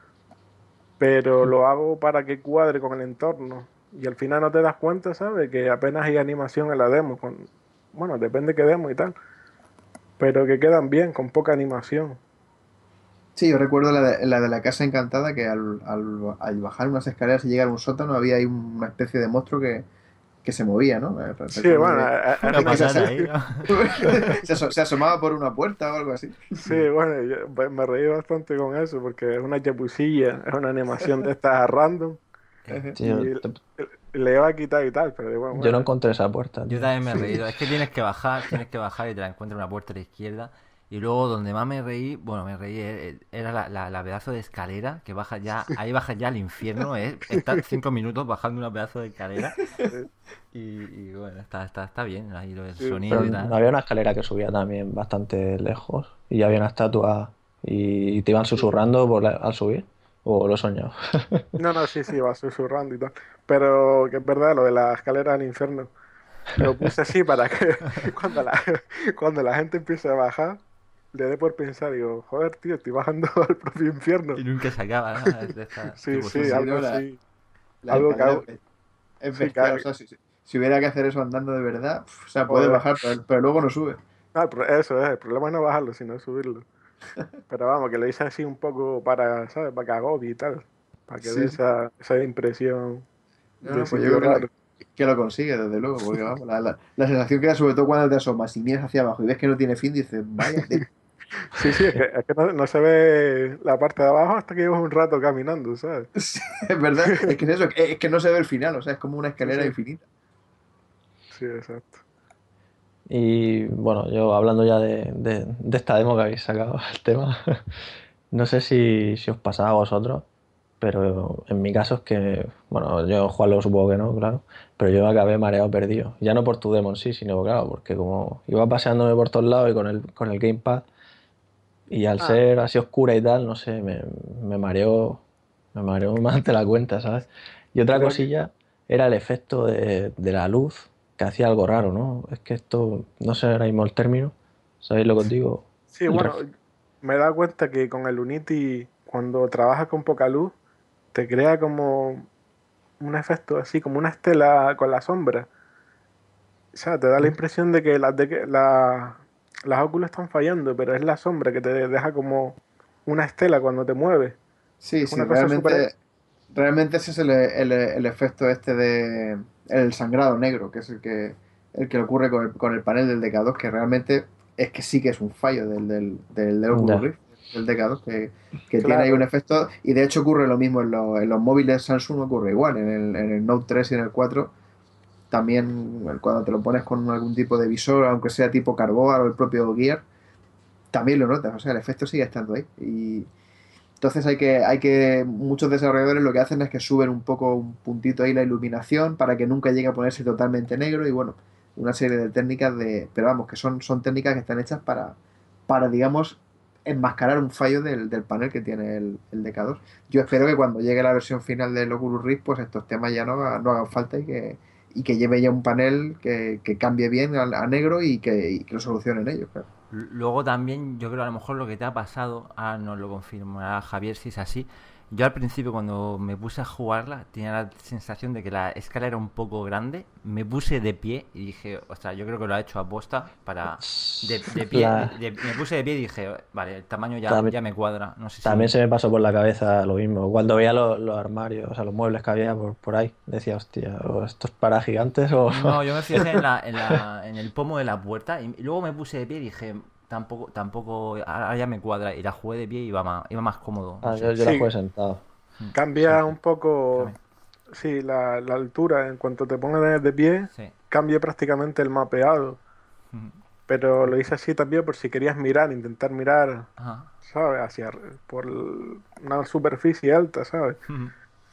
Speaker 3: pero lo hago para que cuadre con el entorno. Y al final no te das cuenta, ¿sabes? Que apenas hay animación en la demo. Con, bueno, depende qué demo y tal. Pero que quedan bien, con poca animación.
Speaker 4: Sí, yo recuerdo la de la, de la casa encantada, que al, al- al bajar unas escaleras y llegar a un sótano había ahí una especie de monstruo que, que se movía, ¿no? Eh, re-
Speaker 3: Sí,
Speaker 4: Recuerdo
Speaker 3: bueno,
Speaker 4: que
Speaker 3: a- a-
Speaker 1: Una
Speaker 3: era una-
Speaker 4: Esa-
Speaker 1: pasada ahí, ¿no?
Speaker 4: se, aso- se asomaba por una puerta o algo así.
Speaker 3: sí, bueno, yo, pues, me reí bastante con eso, porque es una chapucilla, es una animación de estas random.
Speaker 2: Sí,
Speaker 3: Y
Speaker 2: yo, te-
Speaker 3: le iba a quitar y tal, pero bueno,
Speaker 2: yo no
Speaker 3: bueno.
Speaker 2: encontré esa puerta,
Speaker 1: Yo
Speaker 2: tío.
Speaker 1: también me he reído. Es que tienes que bajar, tienes que bajar y te la encuentras una puerta a la izquierda. Y luego donde más me reí, bueno, me reí, eh, era la, la, la pedazo de escalera que baja ya, ahí baja ya al infierno, ¿eh? Está cinco minutos bajando una pedazo de escalera y, y bueno, está, está, está bien ahí lo del
Speaker 3: Sí,
Speaker 1: sonido
Speaker 2: Pero
Speaker 1: y
Speaker 2: no
Speaker 1: tal.
Speaker 2: había una escalera que subía también bastante lejos y había una estatua y te iban
Speaker 3: sí.
Speaker 2: susurrando por la- al subir. ¿O lo he soñado?
Speaker 3: No, no, sí, sí, va susurrando y tal. Pero que es verdad, lo de la escalera al infierno. Lo puse así para que cuando la, cuando la gente empiece a bajar, le dé por pensar, digo, joder, tío, estoy bajando al propio infierno.
Speaker 1: Y nunca se acaba, ¿no? Es de esta
Speaker 3: Sí,
Speaker 1: tipo
Speaker 3: sí,
Speaker 4: Sí,
Speaker 1: sueño.
Speaker 3: algo
Speaker 4: no, la,
Speaker 3: así.
Speaker 4: la
Speaker 3: Algo que
Speaker 4: escalera
Speaker 3: hago.
Speaker 4: es es
Speaker 3: Sí, que,
Speaker 4: bestial. O sea, si, si- si hubiera que hacer eso andando de verdad, pf, o sea, puedes
Speaker 3: joder.
Speaker 4: bajar, pero, pero luego no sube.
Speaker 3: Ah, el pro- eso es, el problema es no bajarlo, sino subirlo. Pero vamos, que lo hice así un poco para, ¿sabes? Para que agobie y tal. Para que dé
Speaker 4: Sí, sí.
Speaker 3: esa, esa impresión
Speaker 4: No,
Speaker 3: de
Speaker 4: no, pues yo
Speaker 3: sitio
Speaker 4: creo que
Speaker 3: raro.
Speaker 4: lo, que lo consigue, desde luego, porque vamos, la, la, la sensación que da sobre todo cuando te asomas y miras hacia abajo y ves que no tiene fin, dices, vaya, tela.
Speaker 3: Sí, sí, es que, es que no, no se ve la parte de abajo hasta que llevas un rato caminando, ¿sabes?
Speaker 4: Sí, es verdad, es que es eso, es que no se ve el final, o sea, es como una
Speaker 3: Sí, sí,
Speaker 4: escalera infinita.
Speaker 3: sí, exacto.
Speaker 2: Y bueno, yo hablando ya de, de- de esta demo que habéis sacado, el tema, no sé si, si os pasaba a vosotros, pero en mi caso es que, bueno, yo jugarlo supongo que no, claro, pero yo me acabé mareado perdido. Ya no por tu demo en sí, sino claro, porque como iba paseándome por todos lados y con el, con el gamepad, y al
Speaker 3: Ah,
Speaker 2: ser así oscura y tal, no sé, me, me mareó, me mareó más de la cuenta, ¿sabes? Y otra
Speaker 3: yo aquí.
Speaker 2: cosilla era el efecto de, de la luz, que hacía algo raro, ¿no? Es que esto, no sé ahora mismo el término, ¿sabéis lo que os digo?
Speaker 3: Sí,
Speaker 2: El
Speaker 3: bueno,
Speaker 2: ref-
Speaker 3: me he dado cuenta que con el Unity, cuando trabajas con poca luz, te crea como un efecto así, como una estela con la sombra. O sea, te da la impresión de que las, de que la- las óculos están fallando, pero es la sombra que te deja como una estela cuando te mueves.
Speaker 4: Sí,
Speaker 3: Es
Speaker 4: sí,
Speaker 3: una cosa súper...
Speaker 4: realmente, realmente ese es el, el- el efecto este de el sangrado negro, que es el que, el que ocurre con el, con el panel del D K dos, que realmente es que sí que es un fallo del, del, del, del Oculus
Speaker 2: Ya.
Speaker 4: Rift, del D K dos, que, que tiene ahí un
Speaker 3: Claro,
Speaker 4: efecto, y de hecho ocurre lo mismo en, los en los móviles Samsung, ocurre igual, en el, en el Note tres y en el cuatro también cuando te lo pones con algún tipo de visor, aunque sea tipo Carboa o el propio Gear, también lo notas, o sea, el efecto sigue estando ahí. Y entonces hay que, hay que, muchos desarrolladores lo que hacen es que suben un poco, un puntito ahí la iluminación para que nunca llegue a ponerse totalmente negro y bueno, una serie de técnicas de, pero vamos, que son, son técnicas que están hechas para, para digamos, enmascarar un fallo del, del panel que tiene el, el D K dos. Yo espero que cuando llegue la versión final del Oculus Rift, pues estos temas ya no, haga- no hagan falta y que, y que lleve ya un panel que, que cambie bien a, a negro y que, y que lo solucionen ellos, claro.
Speaker 1: Luego también, yo creo a lo mejor lo que te ha pasado, ahora nos lo confirmará Javier si es así. Yo al principio cuando me puse a jugarla tenía la sensación de que la escala era un poco grande. Me puse de pie y dije, ostras, yo creo que lo ha hecho aposta para... De, de pie, de-
Speaker 2: La-
Speaker 1: de- me puse de pie y dije, vale, el tamaño ya,
Speaker 2: también,
Speaker 1: ya me cuadra. No sé
Speaker 2: también
Speaker 1: si...
Speaker 2: se me pasó por la cabeza lo mismo. Cuando veía los, los armarios, o sea, los muebles que había por, por ahí, decía, hostia, o esto es para gigantes o...
Speaker 1: No, yo me fijé en, la, en, la, en el pomo de la puerta y, y luego me puse de pie y dije, tampoco, tampoco, ahora ya me cuadra. Y la jugué de pie y iba más, iba más cómodo, no
Speaker 2: Ah,
Speaker 1: sé.
Speaker 2: yo, yo la
Speaker 3: sí,
Speaker 2: jugué sentado.
Speaker 1: Mm, sí,
Speaker 3: cambia
Speaker 1: sí,
Speaker 3: un poco,
Speaker 1: también.
Speaker 3: sí, la, la altura. En cuanto te pones de pie,
Speaker 1: Sí.
Speaker 3: cambia prácticamente el mapeado.
Speaker 1: Mm,
Speaker 3: Pero lo hice así también por si querías mirar, intentar mirar,
Speaker 1: ajá.
Speaker 3: ¿sabes? Hacia, ar- por el- una superficie alta, ¿sabes?
Speaker 1: Mm.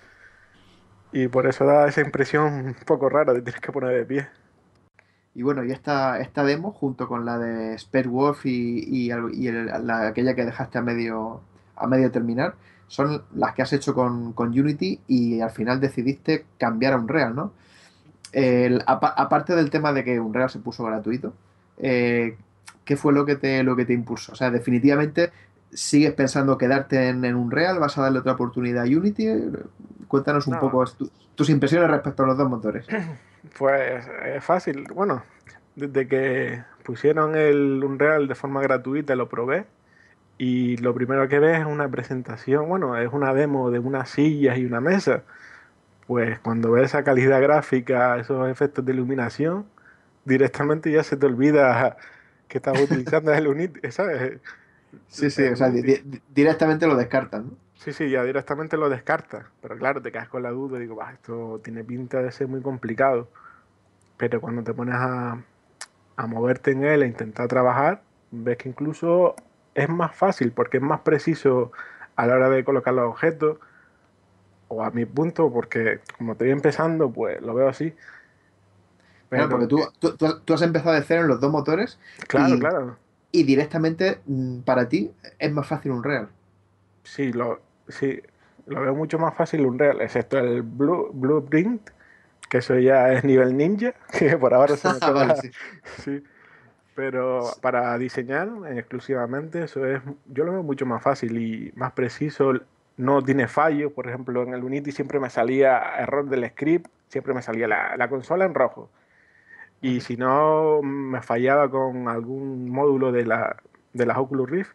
Speaker 3: Y por eso da esa impresión un poco rara de tienes que poner de pie.
Speaker 4: Y bueno, y esta, esta demo, junto con la de Space Wolf y, y, al- y el- la, aquella que dejaste a medio, a medio terminar, son las que has hecho con, con Unity y al final decidiste cambiar a Unreal, ¿no?
Speaker 3: Sí.
Speaker 4: El- apa- aparte del tema de que Unreal se puso gratuito, eh, ¿qué fue lo que te, lo que te impulsó? O sea, definitivamente, ¿sigues pensando quedarte en, en Unreal? ¿Vas a darle otra oportunidad a Unity? Cuéntanos un
Speaker 3: No,
Speaker 4: poco tu- tus impresiones respecto a los dos motores.
Speaker 3: pues es fácil. Bueno, desde que pusieron el Unreal de forma gratuita lo probé y lo primero que ves es una presentación, bueno, es una demo de unas sillas y una mesa. Pues cuando ves esa calidad gráfica, esos efectos de iluminación, directamente ya se te olvida que estás utilizando el Unity, ¿sabes?
Speaker 4: Sí, sí,
Speaker 3: El
Speaker 4: o sea, di-
Speaker 3: Unity.
Speaker 4: di- directamente lo descartan, ¿no?
Speaker 3: Sí, sí, ya directamente lo descartas. Pero claro, te quedas con la duda y digo, "Bah, esto tiene pinta de ser muy complicado". Pero cuando te pones a, a moverte en él e intentar trabajar, ves que incluso es más fácil porque es más preciso a la hora de colocar los objetos, o a mi punto, porque como estoy empezando, pues lo veo así.
Speaker 4: Claro, porque
Speaker 3: Pero
Speaker 4: tú,
Speaker 3: que,
Speaker 4: tú, tú has tú has empezado de cero en los dos motores
Speaker 3: claro,
Speaker 4: y,
Speaker 3: claro,
Speaker 4: y directamente mm, para ti es más fácil un real.
Speaker 3: sí, lo, sí, lo veo mucho más fácil Unreal, excepto el Blue, Blueprint, que eso ya es nivel ninja, que por ahora se me
Speaker 4: Vale,
Speaker 3: queda,
Speaker 4: sí.
Speaker 3: sí. Pero para diseñar eh, exclusivamente, eso es, yo lo veo mucho más fácil y más preciso. No tiene fallos. Por ejemplo, en el Unity siempre me salía error del script, siempre me salía la, la consola en rojo. Y
Speaker 4: Ujú.
Speaker 3: si no me fallaba con algún módulo de la, de las Oculus Rift,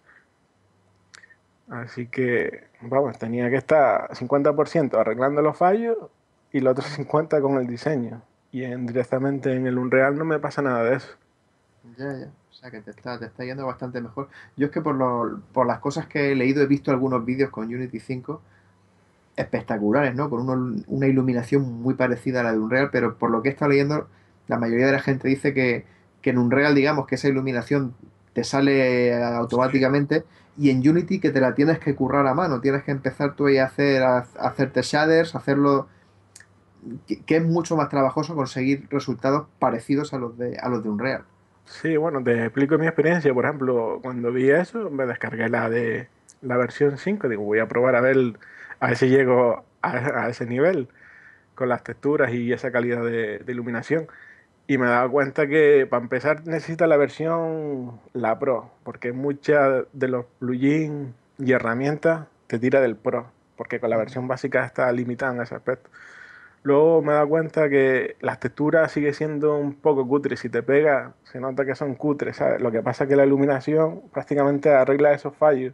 Speaker 3: así que, vamos, tenía que estar cincuenta por ciento arreglando los fallos y el otro cincuenta por ciento con el diseño. Y en, directamente en el Unreal no me pasa nada de eso.
Speaker 4: Ya, ya. O sea que te está, te está yendo bastante mejor. Yo es que por, lo- por las cosas que he leído he visto algunos vídeos con Unity cinco espectaculares, ¿no? Con uno- una iluminación muy parecida a la de Unreal, pero por lo que he estado leyendo, la mayoría de la gente dice que, que en Unreal, digamos, que esa iluminación te sale eh,
Speaker 3: Sí,
Speaker 4: automáticamente y en Unity que te la tienes que currar a mano, tienes que empezar tú ahí a hacer, a, a hacerte shaders, hacerlo, que, que es mucho más trabajoso conseguir resultados parecidos a los de, a los de Unreal.
Speaker 3: sí, bueno, te explico mi experiencia. Por ejemplo, cuando vi eso, me descargué la de la versión cinco. Digo, voy a probar a ver, a ver si llego a, a ese nivel con las texturas y esa calidad de, de iluminación. Y me he dado cuenta que para empezar necesita la versión la Pro, porque muchas de los plugins y herramientas te tira del Pro, porque con la
Speaker 4: Ujú.
Speaker 3: versión básica está limitada en ese aspecto. Luego me he dado cuenta que las texturas sigue siendo un poco cutres. Si te pega, se nota que son cutres, ¿sabes? Lo que pasa es que la iluminación prácticamente arregla esos fallos.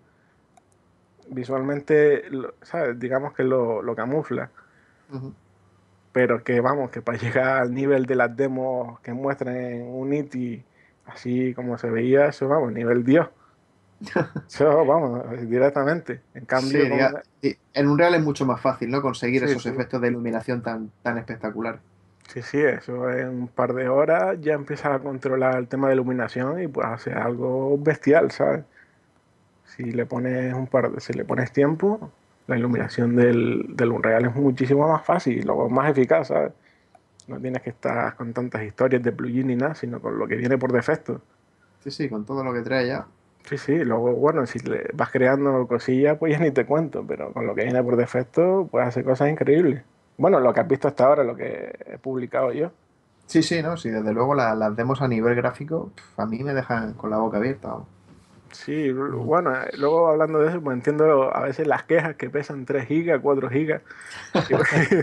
Speaker 3: Visualmente, lo- ¿sabes? Digamos que lo, lo camufla.
Speaker 4: Ujú.
Speaker 3: Pero que vamos, que para llegar al nivel de las demos que muestran en Unity, así como se veía, eso vamos, nivel Dios. Eso vamos, directamente. En
Speaker 4: Sí,
Speaker 3: cambio, con...
Speaker 4: diga- sí, en Unreal es mucho más fácil, ¿no? Conseguir
Speaker 3: Sí,
Speaker 4: esos
Speaker 3: sí.
Speaker 4: efectos de iluminación tan, tan espectaculares.
Speaker 3: Sí, sí, eso en un par de horas ya empiezas a controlar el tema de iluminación y puedes hacer algo bestial, ¿sabes? Si le pones un par de, si le pones tiempo, la iluminación del, del Unreal es muchísimo más fácil y luego más eficaz, ¿sabes? No tienes que estar con tantas historias de plugin ni nada, sino con lo que viene por defecto.
Speaker 4: Sí, sí, con todo lo que trae ya.
Speaker 3: Sí, sí, luego, bueno, si le vas creando cosillas, pues ya ni te cuento, pero con lo que viene por defecto, puedes hacer cosas increíbles. Bueno, lo que has visto hasta ahora, lo que he publicado yo.
Speaker 4: Sí, sí, ¿no? Sí, desde luego la- las demos a nivel gráfico, pf, a mí me dejan con la boca abierta, vamos.
Speaker 3: Sí,
Speaker 4: Ujú.
Speaker 3: bueno, eh, luego hablando de eso, pues entiendo a veces las quejas que pesan tres gigas, cuatro gigas, y,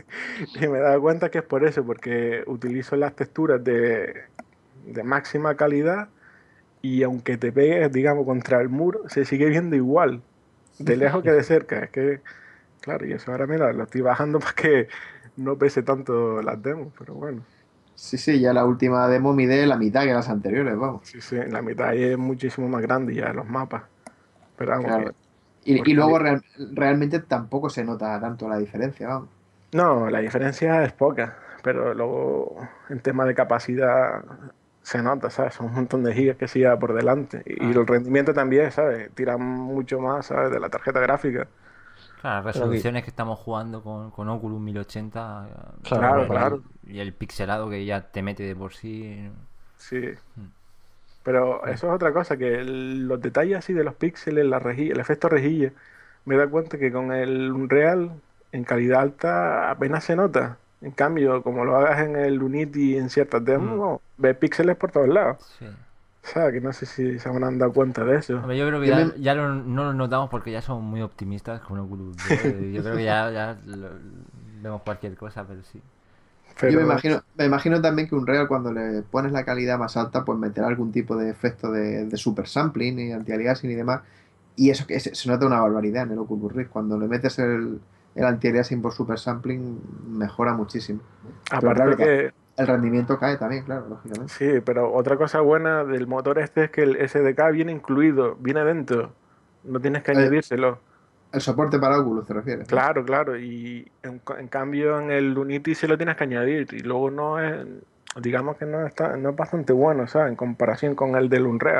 Speaker 3: y me he dado cuenta que es por eso, porque utilizo las texturas de, de máxima calidad y aunque te pegues, digamos, contra el muro, se sigue viendo igual, de lejos que de cerca. Es que, claro, y eso ahora mira, lo estoy bajando para que no pese tanto las demos, pero bueno,
Speaker 4: Sí, sí, ya la última demo mide la mitad que las anteriores, vamos.
Speaker 3: sí, sí, la mitad ahí es muchísimo más grande ya los mapas, pero vamos
Speaker 4: Claro.
Speaker 3: que por
Speaker 4: Y, y luego
Speaker 3: cali-
Speaker 4: real- realmente tampoco se nota tanto la diferencia, vamos.
Speaker 3: no, la diferencia es poca, pero luego en tema de capacidad se nota, ¿sabes? Son un montón de gigas que se lleva por delante. Y, y
Speaker 1: Claro,
Speaker 3: el rendimiento también, ¿sabes? Tira mucho más, ¿sabes? De la tarjeta gráfica.
Speaker 1: claro, las
Speaker 2: Pero que,
Speaker 1: resoluciones que estamos jugando con, con Oculus mil ochenta
Speaker 2: claro,
Speaker 3: Claro,
Speaker 1: eh,
Speaker 2: por ahí.
Speaker 3: claro,
Speaker 1: y, y el pixelado que ya te mete de por sí.
Speaker 3: sí.
Speaker 1: Mm.
Speaker 3: Pero
Speaker 1: Bueno,
Speaker 3: eso es otra cosa, que el- los detalles así de los píxeles, la rejilla, el efecto rejilla, me da cuenta que con el Unreal en calidad alta apenas se nota. En cambio, como lo hagas en el Unity en ciertas demos,
Speaker 1: mm,
Speaker 3: bueno, ves píxeles por todos lados.
Speaker 1: sí.
Speaker 3: O sea, que no sé si se habrán dado cuenta de eso.
Speaker 1: Hombre, yo creo que
Speaker 4: Yo
Speaker 1: ya,
Speaker 4: me,
Speaker 1: ya lo- no lo notamos porque ya somos muy optimistas con Oculus Go. eh, Yo creo que ya, ya lo- vemos cualquier cosa, pero sí.
Speaker 4: yo me
Speaker 3: Pero
Speaker 4: imagino, me imagino también que Unreal cuando le pones la calidad más alta, pues meterá algún tipo de efecto de, de super sampling y anti-aliasing y demás. Y eso que se, se nota una barbaridad en el Oculus Rift. Cuando le metes el, el anti-aliasing por super sampling, mejora muchísimo. Pero
Speaker 3: aparte
Speaker 4: claro, ta-
Speaker 3: que,
Speaker 4: el rendimiento cae también, claro, lógicamente.
Speaker 3: sí, pero otra cosa buena del motor este es que el S D K viene incluido, viene dentro. No tienes que
Speaker 4: El,
Speaker 3: añadírselo.
Speaker 4: el soporte para Oculus, ¿te refieres? ¿No?
Speaker 3: Claro, claro, y en, en cambio en el Unity sí lo tienes que añadir y luego no es, digamos que no está, no es bastante bueno, ¿sabes? En comparación con el del Unreal.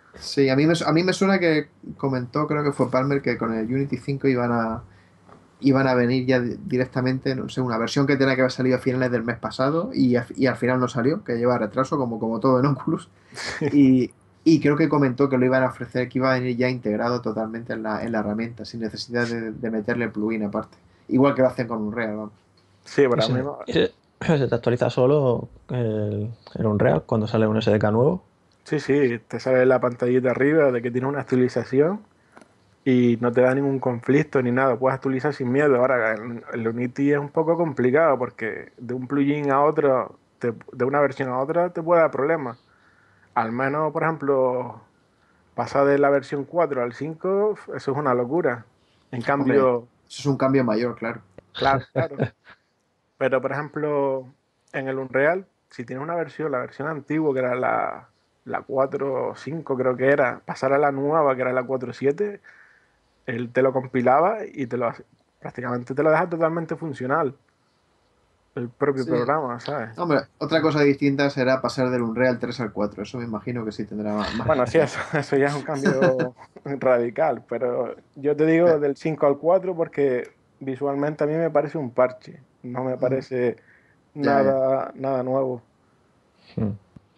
Speaker 4: Sí, a mí, me, a mí me suena que comentó, creo que fue Palmer, que con el Unity cinco iban a, iban a venir ya di- directamente, no sé, una versión que tenía que haber salido a finales del mes pasado y, a- y al final no salió, que lleva retraso, como, como todo en Oculus. Y, y creo que comentó que lo iban a ofrecer, que iba a venir ya integrado totalmente en la, en la herramienta, sin necesidad de, de meterle plugin aparte. Igual que lo hacen con Unreal, vamos.
Speaker 3: Sí,
Speaker 2: Y
Speaker 3: para mí
Speaker 2: se,
Speaker 3: no.
Speaker 2: y se- se te actualiza solo el, el Unreal cuando sale un S D K nuevo.
Speaker 3: Sí, sí, te sale la pantallita arriba de que tiene una actualización y no te da ningún conflicto ni nada, puedes actualizar sin miedo. Ahora, el, el Unity es un poco complicado porque de un plugin a otro, te- de una versión a otra, te puede dar problemas. Al menos, por ejemplo, pasar de la versión cuatro al cinco, eso es una locura. En
Speaker 4: Hombre,
Speaker 3: cambio,
Speaker 4: eso es un cambio mayor, claro.
Speaker 3: claro, claro. Pero, por ejemplo, en el Unreal, si tienes una versión, la versión antigua, que era la, la cuatro o cinco creo que era, pasar a la nueva, que era la cuatro punto siete, él te lo compilaba y te lo hace- prácticamente te lo deja totalmente funcional, el propio
Speaker 4: Sí.
Speaker 3: programa, ¿sabes?
Speaker 4: Hombre, otra cosa distinta será pasar del Unreal tres al cuatro. Eso me imagino que sí tendrá más, más
Speaker 3: Bueno, sí,
Speaker 4: gracia.
Speaker 3: eso, eso ya es un cambio radical, pero yo te digo
Speaker 4: Claro.
Speaker 3: del cinco al cuatro porque visualmente a mí me parece un parche, no me
Speaker 4: Ujú.
Speaker 3: parece
Speaker 4: Ya, ya.
Speaker 3: nada, nada nuevo.
Speaker 2: Hmm.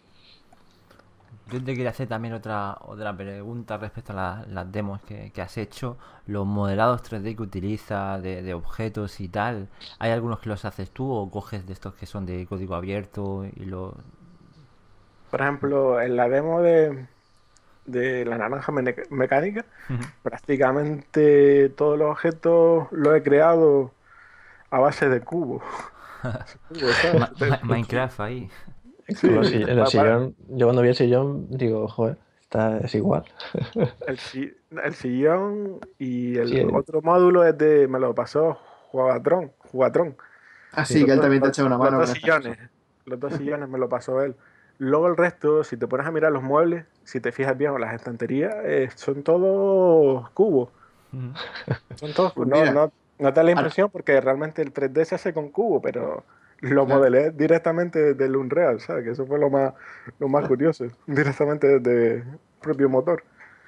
Speaker 1: Yo te quería hacer también otra otra pregunta respecto a la- las demos que, que has hecho. Los modelados tres D que utilizas de, de objetos y tal, ¿hay algunos que los haces tú o coges de estos que son de código abierto y los...
Speaker 3: Por ejemplo, en la demo de, de la naranja mene- mecánica, prácticamente todos los objetos los he creado a base de cubos. Cubos, ¿sabes?
Speaker 1: Ma-
Speaker 3: Te-
Speaker 1: Ma- Minecraft ahí?
Speaker 3: Sí,
Speaker 2: Con los sill- en el
Speaker 3: pa- pa-
Speaker 2: sillón, yo cuando vi el sillón digo, joder, está, es igual.
Speaker 3: el, si- el sillón y
Speaker 2: Sí,
Speaker 3: el
Speaker 2: eh,
Speaker 3: otro módulo es de, me lo pasó Jugatron, Jugatron.
Speaker 4: Ah,
Speaker 2: sí.
Speaker 4: sí,
Speaker 3: Los
Speaker 4: que él
Speaker 3: dos,
Speaker 4: también te
Speaker 3: los-
Speaker 4: echa una
Speaker 3: los
Speaker 4: mano
Speaker 3: dos
Speaker 4: con estas
Speaker 3: sillones,
Speaker 4: cosas.
Speaker 3: los dos sillones me lo pasó él. Luego el resto, si te pones a mirar los muebles, si te fijas bien, o las estanterías, eh, son todos cubos. Son todos,
Speaker 4: Pues
Speaker 3: no,
Speaker 4: mira,
Speaker 3: no, no te da la
Speaker 4: ahora-
Speaker 3: impresión porque realmente el tres D se hace con cubo, pero lo
Speaker 4: claro.
Speaker 3: modelé directamente desde el Unreal, ¿sabes? Que eso fue lo más, lo más curioso, directamente desde el propio motor.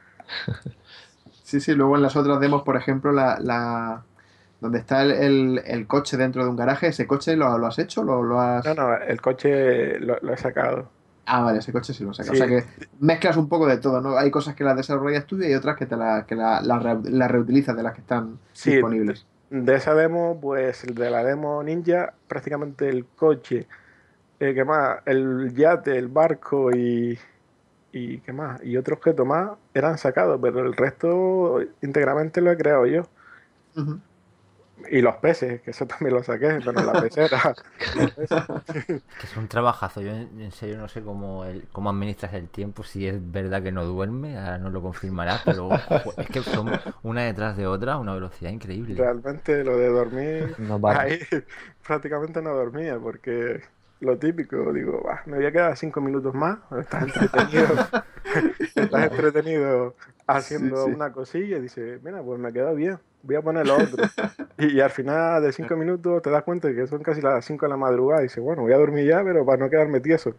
Speaker 4: Sí, sí, luego en las otras demos, por ejemplo, la, la... donde está el, el- el coche dentro de un garaje, ¿ese coche lo, lo has hecho? ¿Lo, lo
Speaker 3: No,
Speaker 4: has...?
Speaker 3: no, el coche lo, lo he sacado.
Speaker 4: Ah, vale, ese coche sí lo has sacado. O sea
Speaker 3: Sí,
Speaker 4: que mezclas un poco de todo, ¿no? Hay cosas que las desarrollas tú y hay otras que te la, que la, la re- las reutilizas de las que están
Speaker 3: sí, de,
Speaker 4: disponibles.
Speaker 3: de esa demo, pues el de la demo Ninja, prácticamente el coche, eh, ¿qué más? El yate, el barco y, y ¿qué más? Y otro objeto más eran sacados, pero el resto íntegramente lo he creado yo.
Speaker 4: Ujú.
Speaker 3: Y los peces, que eso también lo saqué, pero la pecera, los peces.
Speaker 1: Es que es un trabajazo. Yo en, en serio no sé cómo, el, cómo administras el tiempo, si es verdad que no duerme, ahora no lo confirmarás, pero jo, es que son una detrás de otra a una velocidad increíble.
Speaker 3: Realmente lo de dormir,
Speaker 2: no para.
Speaker 3: ahí prácticamente no dormía, porque lo típico, digo, "Bah, me voy a quedar cinco minutos más, estás entretenido, estás entretenido
Speaker 4: Sí,
Speaker 3: haciendo
Speaker 4: sí.
Speaker 3: una cosilla y dices, mira, pues me quedó bien, voy a poner lo otro. Y, y al final de cinco minutos te das cuenta de que son casi las cinco de la madrugada y dices, bueno, voy a dormir ya, pero para no quedarme tieso.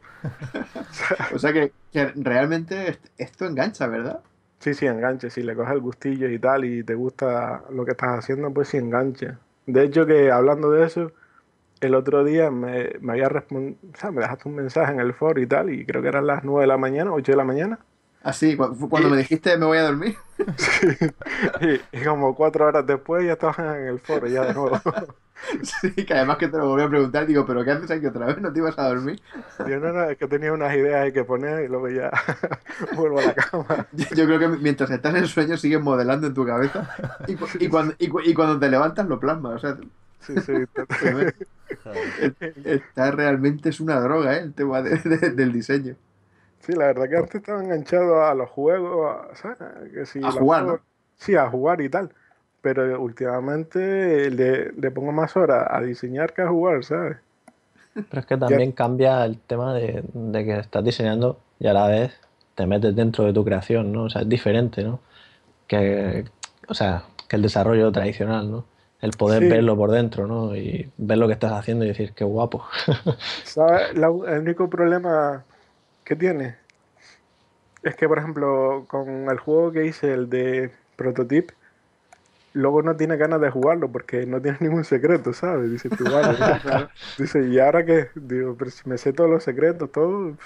Speaker 4: O sea que, que realmente est- esto engancha, ¿verdad?
Speaker 3: Sí, sí, enganche. Si le coges el gustillo y tal y te gusta lo que estás haciendo, pues sí enganche. De hecho, que hablando de eso, el otro día me, me había respondido, o sea, me dejaste un mensaje en el foro y tal, y creo que eran las nueve de la mañana, ocho de la mañana,
Speaker 4: Así, cu- cuando
Speaker 3: y,
Speaker 4: me dijiste me voy a dormir.
Speaker 3: y, y como cuatro horas después ya estaba en el foro ya de nuevo.
Speaker 4: Sí, que además que te lo volví a preguntar, digo, ¿pero qué haces aquí otra vez? ¿No te ibas a dormir?
Speaker 3: Yo no, no, es que tenía unas ideas ahí que poner y luego ya vuelvo a la cama.
Speaker 4: Yo, yo creo que mientras estás en sueño sigues modelando en tu cabeza y, cu- y cuando, y, cu- y cuando te levantas lo plasmas. O sea,
Speaker 3: Sí, sí.
Speaker 4: tremendo.
Speaker 1: Joder.
Speaker 4: Está realmente es una droga, ¿eh? El tema de- de- del diseño.
Speaker 3: Sí, la verdad que antes estaba enganchado a los juegos, a- ¿sabes? Que si
Speaker 4: A
Speaker 3: los
Speaker 4: jugar,
Speaker 3: juegos,
Speaker 4: ¿no?
Speaker 3: sí, a jugar y tal. Pero últimamente le, le pongo más horas a diseñar que a jugar, ¿sabes?
Speaker 2: Pero es que
Speaker 3: Ya,
Speaker 2: también cambia el tema de, de que estás diseñando y a la vez te metes dentro de tu creación, ¿no? O sea, es diferente, ¿no? Que, o sea, que el desarrollo tradicional, ¿no? El poder
Speaker 3: sí,
Speaker 2: verlo por dentro, ¿no? Y ver lo que estás haciendo y decir, qué guapo.
Speaker 3: ¿sabes? La- el único problema que tiene es que, por ejemplo, con el juego que hice, el de Prototype, luego no tiene ganas de jugarlo porque no tiene ningún secreto, ¿sabes? Dice tú, vale.
Speaker 4: Claro.
Speaker 3: Dice, ¿y ahora qué? Digo, pero si me sé todos los secretos, todo,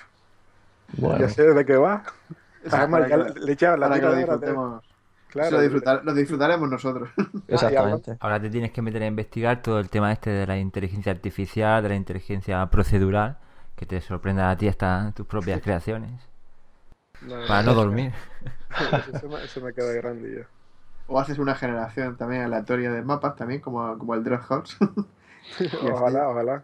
Speaker 3: ya
Speaker 2: Bueno,
Speaker 3: sé de qué va.
Speaker 4: Eso es
Speaker 3: Además,
Speaker 4: para
Speaker 3: ya
Speaker 4: que,
Speaker 3: le, le echaba la
Speaker 4: para que
Speaker 3: tira
Speaker 4: lo
Speaker 3: de horas de...
Speaker 4: disfrutemos. Eso lo,
Speaker 3: Claro, le-
Speaker 4: disfrutar, lo disfrutaremos nosotros.
Speaker 3: ah, y hablando,
Speaker 2: exactamente.
Speaker 1: Ahora te tienes que meter a investigar todo el tema este de la inteligencia artificial, de la inteligencia procedural, que te sorprenda a ti hasta tus propias creaciones,
Speaker 3: no,
Speaker 1: para
Speaker 3: no,
Speaker 1: no dormir.
Speaker 3: eso, se me, se me queda grande ya.
Speaker 4: O haces una generación también aleatoria de mapas, también, como, como el Dread House. Y así.
Speaker 3: Ojalá, ojalá.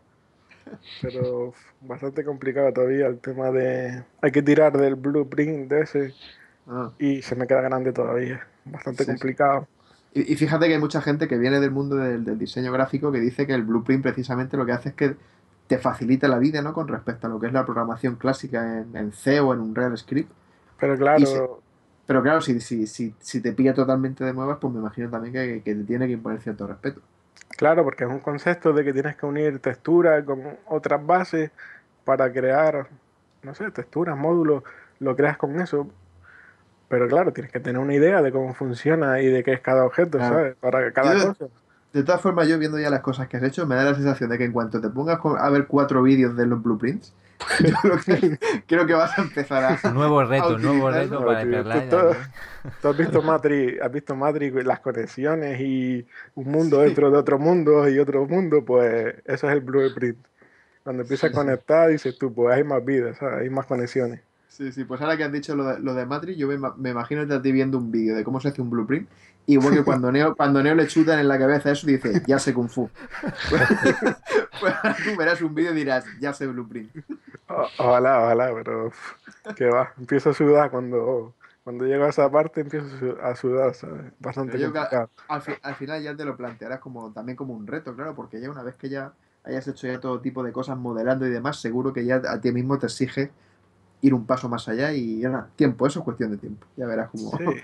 Speaker 3: Pero uf, bastante complicado todavía el tema de... Hay que tirar del blueprint de ese
Speaker 4: Ah,
Speaker 3: y se me queda grande todavía. Bastante
Speaker 4: sí, sí.
Speaker 3: complicado.
Speaker 4: Y, y fíjate que hay mucha gente que viene del mundo del, del diseño gráfico que dice que el blueprint precisamente lo que hace es que te facilita la vida, ¿no? Con respecto a lo que es la programación clásica en, en C o en un Real Script.
Speaker 3: Pero
Speaker 4: Y se-
Speaker 3: claro,
Speaker 4: pero claro, si, si, si, si te pilla totalmente de nuevas, pues me imagino también que, que te tiene que imponer cierto respeto.
Speaker 3: claro, porque es un concepto de que tienes que unir texturas con otras bases para crear, no sé, texturas, módulos, lo creas con eso. Pero claro, tienes que tener una idea de cómo funciona y de qué es cada objeto,
Speaker 4: Claro.
Speaker 3: ¿sabes? Para
Speaker 4: Yo,
Speaker 3: cada cosa.
Speaker 4: de todas formas, yo viendo ya las cosas que has hecho, me da la sensación de que en cuanto te pongas con- a ver cuatro vídeos de los blueprints, yo creo que, creo que vas a empezar a,
Speaker 1: Nuevo
Speaker 4: a
Speaker 1: reto, nuevo
Speaker 4: utilizarlo.
Speaker 1: reto
Speaker 3: No,
Speaker 1: para
Speaker 3: tío, esto
Speaker 1: Hyperlight
Speaker 3: todo-
Speaker 1: aquí.
Speaker 3: tú has visto Matrix, has visto Matrix, las conexiones y un mundo
Speaker 4: Sí,
Speaker 3: dentro de otro mundo y otro mundo, pues eso es el blueprint. Cuando empiezas a
Speaker 4: sí, sí.
Speaker 3: conectar, dices tú, pues hay más vida, ¿sabes? Hay más conexiones.
Speaker 4: Sí, sí, pues ahora que has dicho lo de, lo de Matrix, yo me, ima- me imagino a ti viendo un vídeo de cómo se hace un blueprint, igual que cuando Neo, cuando Neo le chutan en la cabeza eso y dice, ya sé Kung Fu. Pues, pues ahora tú verás un vídeo y dirás, ya sé blueprint.
Speaker 3: O- ojalá, ojalá, pero uf, que va, empiezo a sudar cuando, cuando llego a esa parte, empiezo a su- a sudar, ¿sabes?
Speaker 4: Pero
Speaker 3: Bastante
Speaker 4: yo creo que
Speaker 3: complicado.
Speaker 4: al, fi- al final ya te lo plantearás como, también como un reto, claro, porque ya una vez que ya hayas hecho ya todo tipo de cosas modelando y demás, seguro que ya a ti mismo te exige ir un paso más allá y ya nada, tiempo, eso es cuestión de tiempo. Ya verás cómo...
Speaker 3: Sí,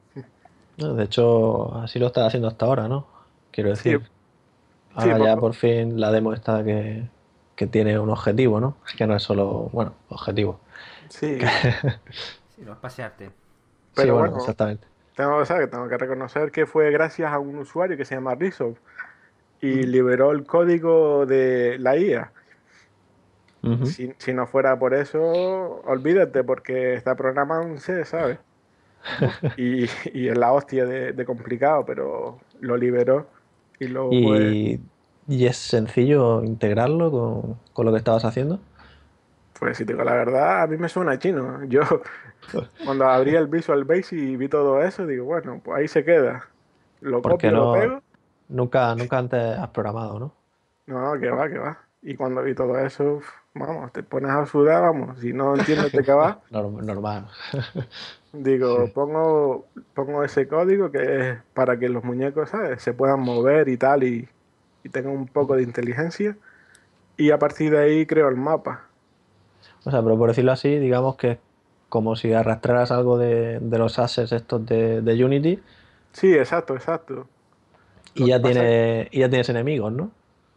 Speaker 2: No, de hecho, así lo estás haciendo hasta ahora, ¿no? Quiero
Speaker 3: sí,
Speaker 2: decir,
Speaker 3: sí,
Speaker 2: ahora ya
Speaker 3: poco.
Speaker 2: por fin la demo está que, que tiene un objetivo, ¿no? Que no es solo, bueno, objetivo.
Speaker 3: Sí,
Speaker 1: Sí, no es pasearte.
Speaker 2: Sí,
Speaker 3: pero
Speaker 2: bueno,
Speaker 3: bueno,
Speaker 2: exactamente.
Speaker 3: tengo, ¿sabes? Tengo que reconocer que fue gracias a un usuario que se llama Rizzo y
Speaker 4: Ujú.
Speaker 3: liberó el código de la I A.
Speaker 2: Ujú.
Speaker 3: Si, si no fuera por eso, olvídate, porque está programado en C, ¿sabes? Y, y es la hostia de, de complicado, pero lo liberó y luego pues,
Speaker 2: Y, y es sencillo integrarlo con, con lo que estabas haciendo.
Speaker 3: pues si te digo la verdad, a mí me suena chino. Yo cuando abrí el Visual Basic y vi todo eso, digo, bueno, pues ahí se queda. Lo
Speaker 2: Porque
Speaker 3: copio, lo
Speaker 2: no,
Speaker 3: pego.
Speaker 2: nunca, nunca antes has programado, ¿no?
Speaker 3: No, que va, que va. Y cuando vi todo eso, uf, vamos, te pones a sudar, vamos, si no entiendes de qué va,
Speaker 2: Norm- Normal.
Speaker 3: digo,
Speaker 2: Sí.
Speaker 3: pongo, pongo ese código que es para que los muñecos, ¿sabes? Se puedan mover y tal y, y tengan un poco de inteligencia. Y a partir de ahí creo el mapa.
Speaker 2: O sea, pero por decirlo así, digamos que es como si arrastraras algo de, de los assets estos de, de Unity
Speaker 3: Sí, exacto, exacto.
Speaker 2: y
Speaker 3: Lo que
Speaker 2: ya
Speaker 3: pasa es,
Speaker 2: tiene, y ya tienes enemigos, ¿no?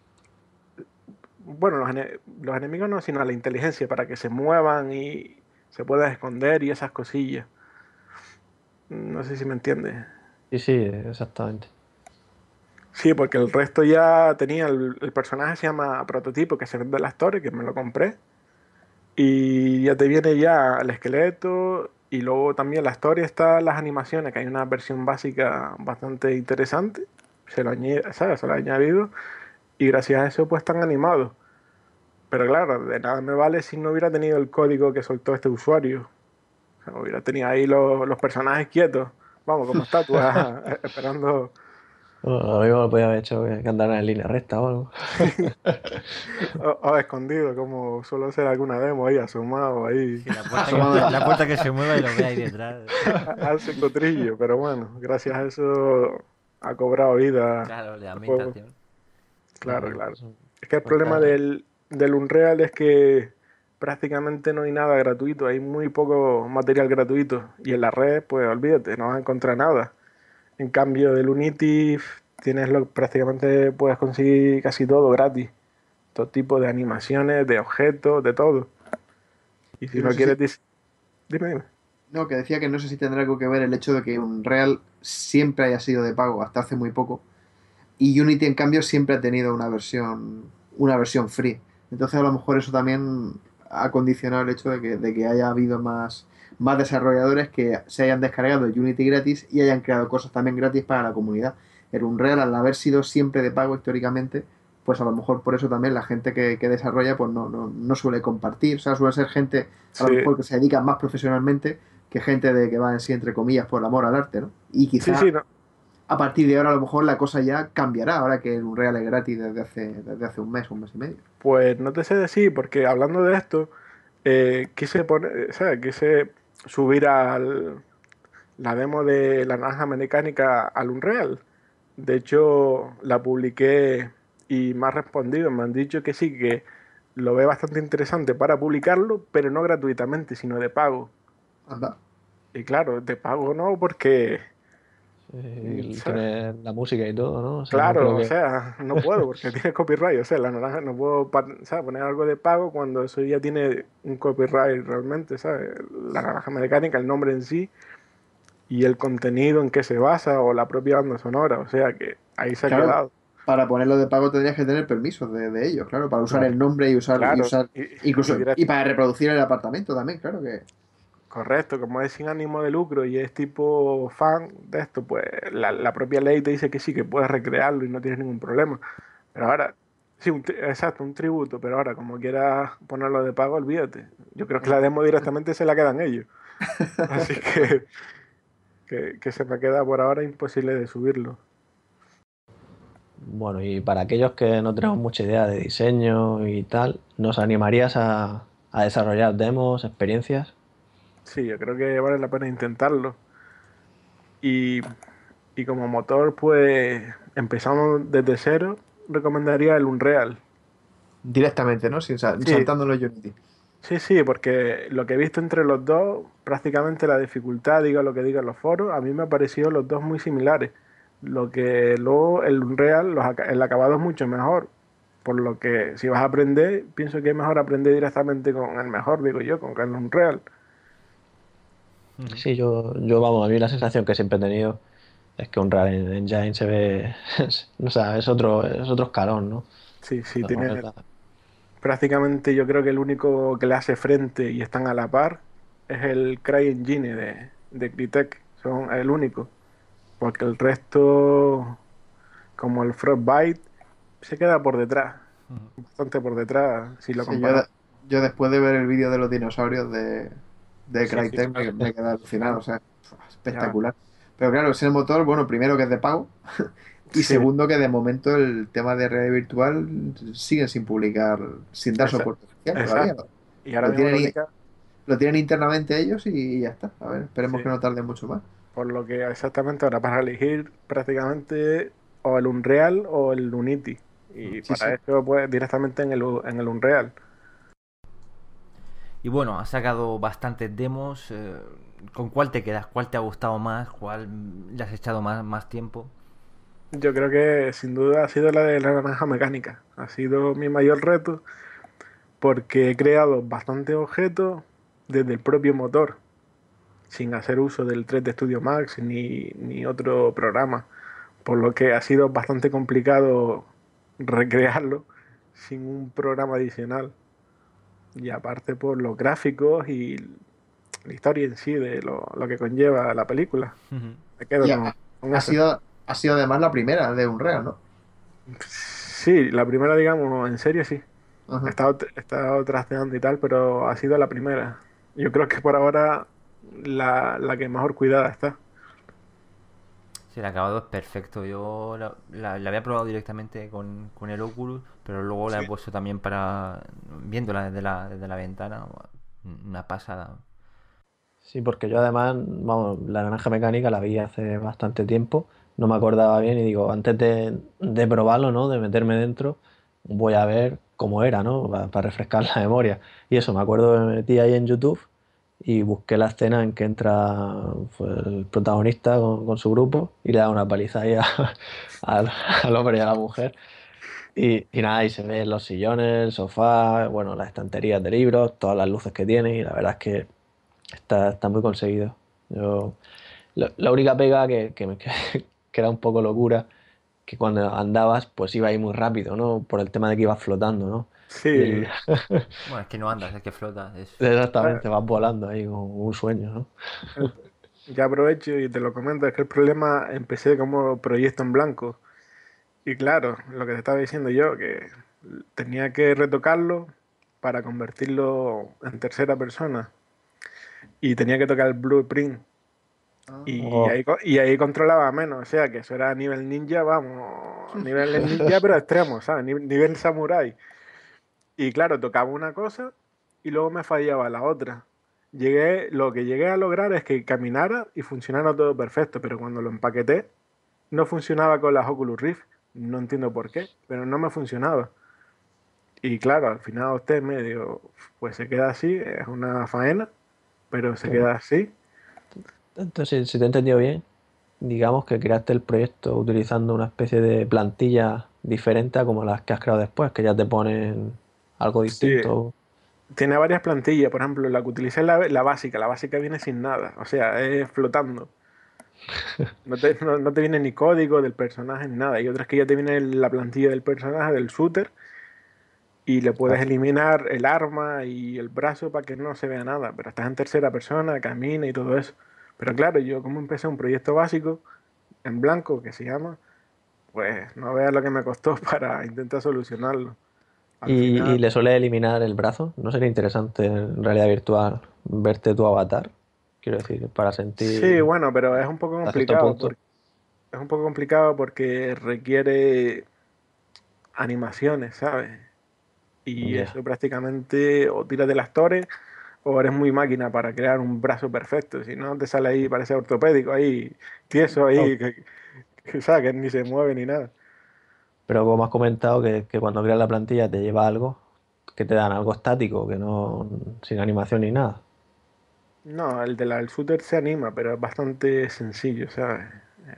Speaker 3: bueno, los, ene- los enemigos no, sino la inteligencia para que se muevan y se puedan esconder y esas cosillas. No sé si me entiendes.
Speaker 2: Sí, sí, exactamente.
Speaker 3: Sí, porque el resto ya tenía, el, el personaje se llama Prototipo, que se vende en la Store, que me lo compré. Y ya te viene ya el esqueleto y luego también la historia está las animaciones, que hay una versión básica bastante interesante. Se lo, añe- ¿sabes? Se lo he añadido y gracias a eso pues están animados. Pero claro, de nada me vale si no hubiera tenido el código que soltó este usuario. O sea, hubiera tenido ahí los, los personajes quietos, vamos, como estatuas, esperando.
Speaker 2: Bueno, lo mismo lo podía haber hecho que que andaran en línea recta o algo.
Speaker 3: O, o escondido, como suelo hacer alguna demo ahí, asomado ahí,
Speaker 1: Sí, la puerta,
Speaker 4: Asomado
Speaker 1: que,
Speaker 4: de la-
Speaker 1: la puerta que se mueva y lo ve ahí detrás.
Speaker 3: hace cotrillo. Pero bueno, gracias a eso ha cobrado vida
Speaker 1: Claro, de
Speaker 3: el juego.
Speaker 1: ambientación.
Speaker 3: Claro,
Speaker 2: Claro,
Speaker 3: claro.
Speaker 2: eso
Speaker 3: Es que el problema
Speaker 2: cuesta.
Speaker 3: del, del Unreal es que prácticamente no hay nada gratuito, hay muy poco material gratuito. Y en la red, pues olvídate, no vas a encontrar nada. En cambio, del Unity f- tienes lo, prácticamente puedes conseguir casi todo gratis. Todo tipo de animaciones, de objetos, de todo. Y si
Speaker 4: Yo no
Speaker 3: no
Speaker 4: sé si,
Speaker 3: quieres, dis- dime, dime.
Speaker 4: No, que decía que no sé si tendrá algo que ver el hecho de que Unreal siempre haya sido de pago hasta hace muy poco y Unity en cambio siempre ha tenido una versión una versión free. Entonces a lo mejor eso también ha condicionado el hecho de que, de que haya habido más, más desarrolladores que se hayan descargado el Unity gratis y hayan creado cosas también gratis para la comunidad. El Unreal, al haber sido siempre de pago históricamente, pues a lo mejor por eso también la gente que, que desarrolla pues no, no, no suele compartir. O sea, suele ser gente a lo
Speaker 3: Sí,
Speaker 4: mejor que se dedica más profesionalmente que gente de que va en sí, entre comillas, por amor al arte, ¿no? Y
Speaker 3: sí,
Speaker 4: quizá
Speaker 3: sí, no.
Speaker 4: a partir de ahora a lo mejor la cosa ya cambiará, ahora que el Unreal es gratis desde hace, desde hace un mes, un mes y medio.
Speaker 3: Pues no te sé decir, porque hablando de esto, eh, quise poner, ¿sabes? Quise subir al, la demo de la naranja mecánica al Unreal. De hecho, la publiqué y me ha respondido, me han dicho que sí, que lo ve bastante interesante para publicarlo, pero no gratuitamente, sino de pago.
Speaker 4: Anda.
Speaker 3: Y claro, de pago no, porque, mm,
Speaker 2: Eh,
Speaker 3: ¿sabes?
Speaker 2: tiene la música y todo, ¿no? O sea, no
Speaker 3: Claro,
Speaker 2: creo
Speaker 3: o
Speaker 2: que...
Speaker 3: sea, no puedo porque tiene copyright. O sea, la naranja no puedo, pa- ¿sabes? Poner algo de pago cuando eso ya tiene un copyright realmente, ¿sabes? La naranja mecánica, el nombre en sí y el contenido en que se basa o la propia banda sonora. O sea que ahí se ha
Speaker 4: Claro,
Speaker 3: quedado.
Speaker 4: para ponerlo de pago tendrías que tener permisos de, de ellos, claro, para usar el
Speaker 3: Claro,
Speaker 4: nombre y usar, y
Speaker 3: claro.
Speaker 4: usar
Speaker 3: Y, y
Speaker 4: incluso, y
Speaker 3: direct-
Speaker 4: para reproducir el apartamento también, claro que.
Speaker 3: correcto, como es sin ánimo de lucro y es tipo fan de esto, pues la, la propia ley te dice que sí, que puedes recrearlo y no tienes ningún problema. Pero ahora, sí, un tri- exacto, un tributo, pero ahora como quieras ponerlo de pago, olvídate. Yo creo que la demo directamente se la quedan ellos. Así que, que, que se me queda por ahora imposible de subirlo.
Speaker 2: Bueno, y para aquellos que no tenemos mucha idea de diseño y tal, ¿nos animarías a, a desarrollar demos, experiencias?
Speaker 3: Sí, yo creo que vale la pena intentarlo. Y, y como motor, pues empezamos desde cero, recomendaría el Unreal.
Speaker 4: Directamente, ¿no? Sin, sal-
Speaker 3: Sí,
Speaker 4: saltándolo Unity.
Speaker 3: sí, sí, porque lo que he visto entre los dos, prácticamente la dificultad, diga lo que digan los foros, a mí me ha parecido los dos muy similares. Lo que luego el Unreal, los aca- el acabado es mucho mejor. Por lo que si vas a aprender, pienso que es mejor aprender directamente con el mejor, digo yo, con el Unreal.
Speaker 1: Ujú.
Speaker 2: Sí, yo, yo, vamos, a mí la sensación que siempre he tenido es que Unreal Engine se ve, o sea, es otro, es otro escalón, ¿no?
Speaker 3: Sí, sí,
Speaker 2: La
Speaker 3: tiene
Speaker 2: verdad.
Speaker 3: prácticamente yo creo que el único que le hace frente y están a la par es el CryEngine de, de Crytek. Son el único. Porque el resto, como el Frostbite, se queda por detrás, bastante por detrás si lo
Speaker 4: Sí, yo, de-
Speaker 3: comparamos.
Speaker 4: yo después de ver el vídeo de los dinosaurios de, de
Speaker 3: Sí, sí,
Speaker 4: Crytek me, me quedé alucinado, o sea,
Speaker 3: ya,
Speaker 4: espectacular. Pero claro, es el motor, bueno, primero que es de pago y
Speaker 3: sí,
Speaker 4: segundo que de momento el tema de realidad virtual siguen sin publicar, sin dar
Speaker 3: esa-
Speaker 4: soporte oficial todavía.
Speaker 3: exacto.
Speaker 4: Lo,
Speaker 3: Y ahora
Speaker 4: lo
Speaker 3: mismo la
Speaker 4: tienen, i-
Speaker 3: única,
Speaker 4: lo tienen internamente ellos y ya está. A ver, esperemos
Speaker 3: sí,
Speaker 4: que no tarde mucho más.
Speaker 3: por lo que exactamente ahora para elegir prácticamente o el Unreal o el Unity. Y
Speaker 4: Sí,
Speaker 3: para
Speaker 4: sí.
Speaker 3: eso pues directamente en el, U- en el Unreal.
Speaker 1: Y bueno, has sacado bastantes demos. eh, ¿Con cuál te quedas? ¿Cuál te ha gustado más? ¿Cuál le has echado más, más tiempo?
Speaker 3: Yo creo que sin duda ha sido la de la naranja mecánica. Ha sido mi mayor reto porque he creado bastantes objetos desde el propio motor, sin hacer uso del tres D Studio Max ni, ni otro programa, por lo que ha sido bastante complicado recrearlo sin un programa adicional. Y aparte por los gráficos y la historia en sí de lo, lo que conlleva la película.
Speaker 1: Ujú.
Speaker 3: Me quedo
Speaker 4: Y
Speaker 3: con,
Speaker 4: ha,
Speaker 3: con
Speaker 4: ha
Speaker 3: eso.
Speaker 4: sido, ha sido además la primera de Unreal, ¿no?
Speaker 3: Sí, la primera, digamos, en serio sí. He
Speaker 4: Ajá.
Speaker 3: estado, he estado trasteando y tal, pero ha sido la primera. Yo creo que por ahora la, la que mejor cuidada está.
Speaker 1: Sí, el acabado es perfecto. Yo la, la- la había probado directamente con, con el Oculus, pero luego la
Speaker 3: Sí.
Speaker 1: he puesto también para viéndola desde la, desde la ventana. Una pasada.
Speaker 2: Sí, porque yo además, vamos, la naranja mecánica la vi hace bastante tiempo, no me acordaba bien y digo, antes de, de probarlo, ¿no? De meterme dentro, voy a ver cómo era, ¿no? Pa- Para, refrescar la memoria. Y eso, me acuerdo que me metí ahí en YouTube y busqué la escena en que entra pues, el protagonista con, con su grupo y le da una paliza ahí a- al, al hombre y a la mujer. Y, y nada, y se ven los sillones, el sofá, bueno, las estanterías de libros, todas las luces que tiene y la verdad es que Está, está muy conseguido. Yo, la, la única pega que, que, me- que era un poco locura, que cuando andabas, pues iba ahí muy rápido, ¿no? Por el tema de que ibas flotando, ¿no? Y
Speaker 3: Sí,
Speaker 2: el...
Speaker 1: Bueno, es que no andas, es que flotas. Es...
Speaker 3: ah,
Speaker 2: Exactamente, vas volando ahí como un sueño, ¿no?
Speaker 3: el- ya aprovecho y te lo comento, es que el problema empecé como proyecto en blanco. Y claro, lo que te estaba diciendo yo, que tenía que retocarlo para convertirlo en tercera persona. Y tenía que tocar el blueprint. Y
Speaker 2: Oh,
Speaker 3: ahí, co- y ahí controlaba menos, o sea que eso era nivel ninja, vamos, nivel ninja pero extremo, ¿sabes? Ni- Nivel samurai. Y claro, tocaba una cosa y luego me fallaba la otra. Llegué, lo que llegué a lograr es que caminara y funcionara todo perfecto, pero cuando lo empaqueté no funcionaba con las Oculus Rift. No entiendo por qué, pero no me funcionaba. Y claro, al final usted medio, pues se queda así, es una faena, pero se
Speaker 2: claro.
Speaker 3: queda así.
Speaker 2: Entonces, si te he entendido bien, digamos que creaste el proyecto utilizando una especie de plantilla diferente a como las que has creado después, que ya te ponen algo
Speaker 3: Sí,
Speaker 2: distinto.
Speaker 3: tiene varias plantillas, por ejemplo, la que utilicé es la, la básica, la básica viene sin nada, o sea, es flotando. No te, no, no te viene ni código del personaje ni nada. Y otras que ya te viene la plantilla del personaje, del shooter, y le puedes
Speaker 2: Claro.
Speaker 3: eliminar el arma y el brazo para que no se vea nada. Pero estás en tercera persona, camina y todo eso. Pero claro, yo como empecé un proyecto básico, en blanco, que se llama, pues no veas lo que me costó para intentar solucionarlo. Al
Speaker 2: Y, y
Speaker 3: final,
Speaker 2: le suele eliminar el brazo. ¿No sería interesante en realidad virtual verte tu avatar? Quiero decir, para
Speaker 3: sí,
Speaker 2: sentir
Speaker 3: bueno, pero es un poco
Speaker 2: hasta cierto
Speaker 3: complicado
Speaker 2: punto.
Speaker 3: porque es un poco complicado porque requiere animaciones, ¿sabes? Y
Speaker 2: Ya.
Speaker 3: eso prácticamente o tiras de las torres o eres muy máquina para crear un brazo perfecto. Si no, te sale ahí, parece ortopédico, ahí tieso,
Speaker 2: Oh,
Speaker 3: ahí, que, que, ¿sabes? Que ni se mueve ni nada.
Speaker 2: pero como has comentado que, que cuando creas la plantilla te lleva algo, que te dan algo estático, que no, sin animación ni nada.
Speaker 3: No, el de la del shooter se anima, pero es bastante sencillo, ¿sabes?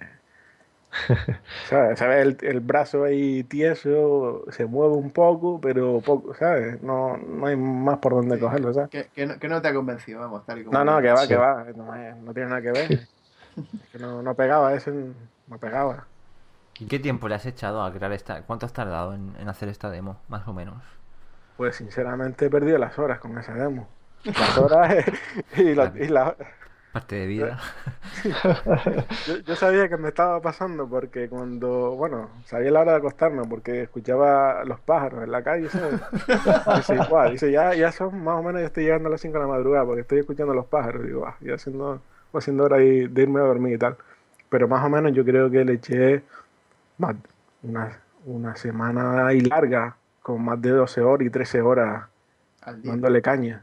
Speaker 3: ¿Sabes? ¿Sabes? El, el brazo ahí tieso, se mueve un poco, pero poco, ¿sabes? No, no hay más por donde
Speaker 4: Sí,
Speaker 3: cogerlo, ¿sabes?
Speaker 4: que, que no, que no te ha convencido, vamos, tal y como
Speaker 3: No,
Speaker 4: lo has
Speaker 3: no, que va,
Speaker 4: dicho.
Speaker 3: que
Speaker 2: Sí.
Speaker 3: va, no, es- no tiene nada que ver. Es que no, no pegaba, ese no pegaba.
Speaker 1: ¿Y qué tiempo le has echado a crear esta? ¿Cuánto has tardado en, en hacer esta demo, más o menos?
Speaker 3: Pues sinceramente he perdido las horas con esa demo. Las horas y la,
Speaker 1: La
Speaker 3: y la-
Speaker 1: parte de vida.
Speaker 3: Yo, yo sabía que me estaba pasando porque cuando, bueno, sabía la hora de acostarme porque escuchaba los pájaros en la calle, ¿sabes? Dice, igual, dice, ya, ya son más o menos, ya estoy llegando a las cinco de la madrugada porque estoy escuchando los pájaros. Digo, ah, ya siendo, va siendo hora de, de irme a dormir y tal. Pero más o menos yo creo que le eché más, una, una semana ahí larga, con más de doce horas y trece horas
Speaker 4: Al día.
Speaker 3: dándole caña.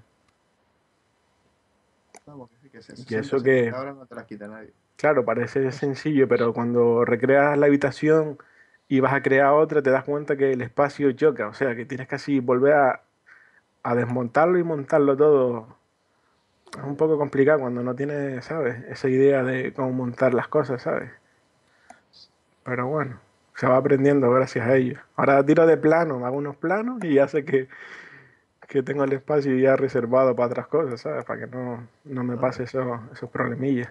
Speaker 4: Vamos, que sí, que
Speaker 3: Y
Speaker 4: sesenta,
Speaker 3: eso que,
Speaker 4: setenta horas no te las quita nadie.
Speaker 3: claro, parece sencillo, pero cuando recreas la habitación y vas a crear otra, te das cuenta que el espacio choca. O sea, que tienes que así volver a, a desmontarlo y montarlo todo. Es un poco complicado cuando no tienes, ¿sabes? Esa idea de cómo montar las cosas, ¿sabes? Pero bueno, se va aprendiendo gracias a ello. Ahora tiro de plano, me hago unos planos y ya sé que, que tengo el espacio ya reservado para otras cosas, ¿sabes? Para que no, no me pase
Speaker 4: Anda.
Speaker 3: eso, esos problemillas.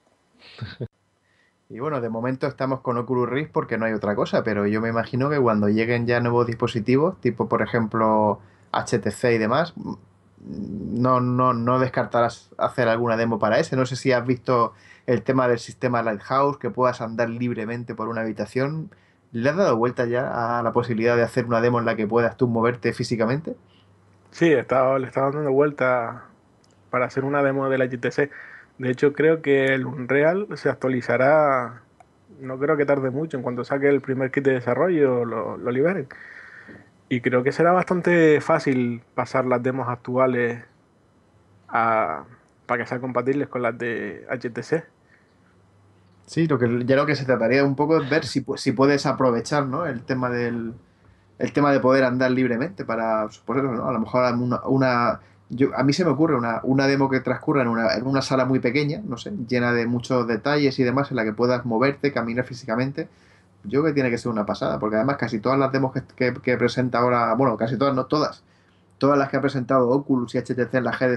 Speaker 4: Y bueno, de momento estamos con Oculus Rift porque no hay otra cosa, pero yo me imagino que cuando lleguen ya nuevos dispositivos, tipo por ejemplo H T C y demás, mm, no, no, no descartarás hacer alguna demo para ese. No sé si has visto el tema del sistema Lighthouse, que puedas andar libremente por una habitación. ¿Le has dado vuelta ya a la posibilidad de hacer una demo en la que puedas tú moverte físicamente?
Speaker 3: Sí, he estado, le estaba dando vuelta para hacer una demo del H T C. De hecho, creo que el Unreal se actualizará, no creo que tarde mucho, en cuanto saque el primer kit de desarrollo lo, lo liberen. Y creo que será bastante fácil pasar las demos actuales a, para que sean compatibles con las de H T C.
Speaker 4: Sí, lo que, ya lo que se trataría un poco es ver si, pu- si puedes aprovechar, ¿no? El tema del, el tema de poder andar libremente para, pues eso, ¿no? A lo mejor una, una- yo, a mí se me ocurre una, una demo que transcurra en una, en una sala muy pequeña, no sé, llena de muchos detalles y demás, en la que puedas moverte, caminar físicamente. Yo creo que tiene que ser una pasada, porque además casi todas las demos que, que, que presenta ahora, bueno, casi todas, no todas, todas las que ha presentado Oculus y H T C en la G D C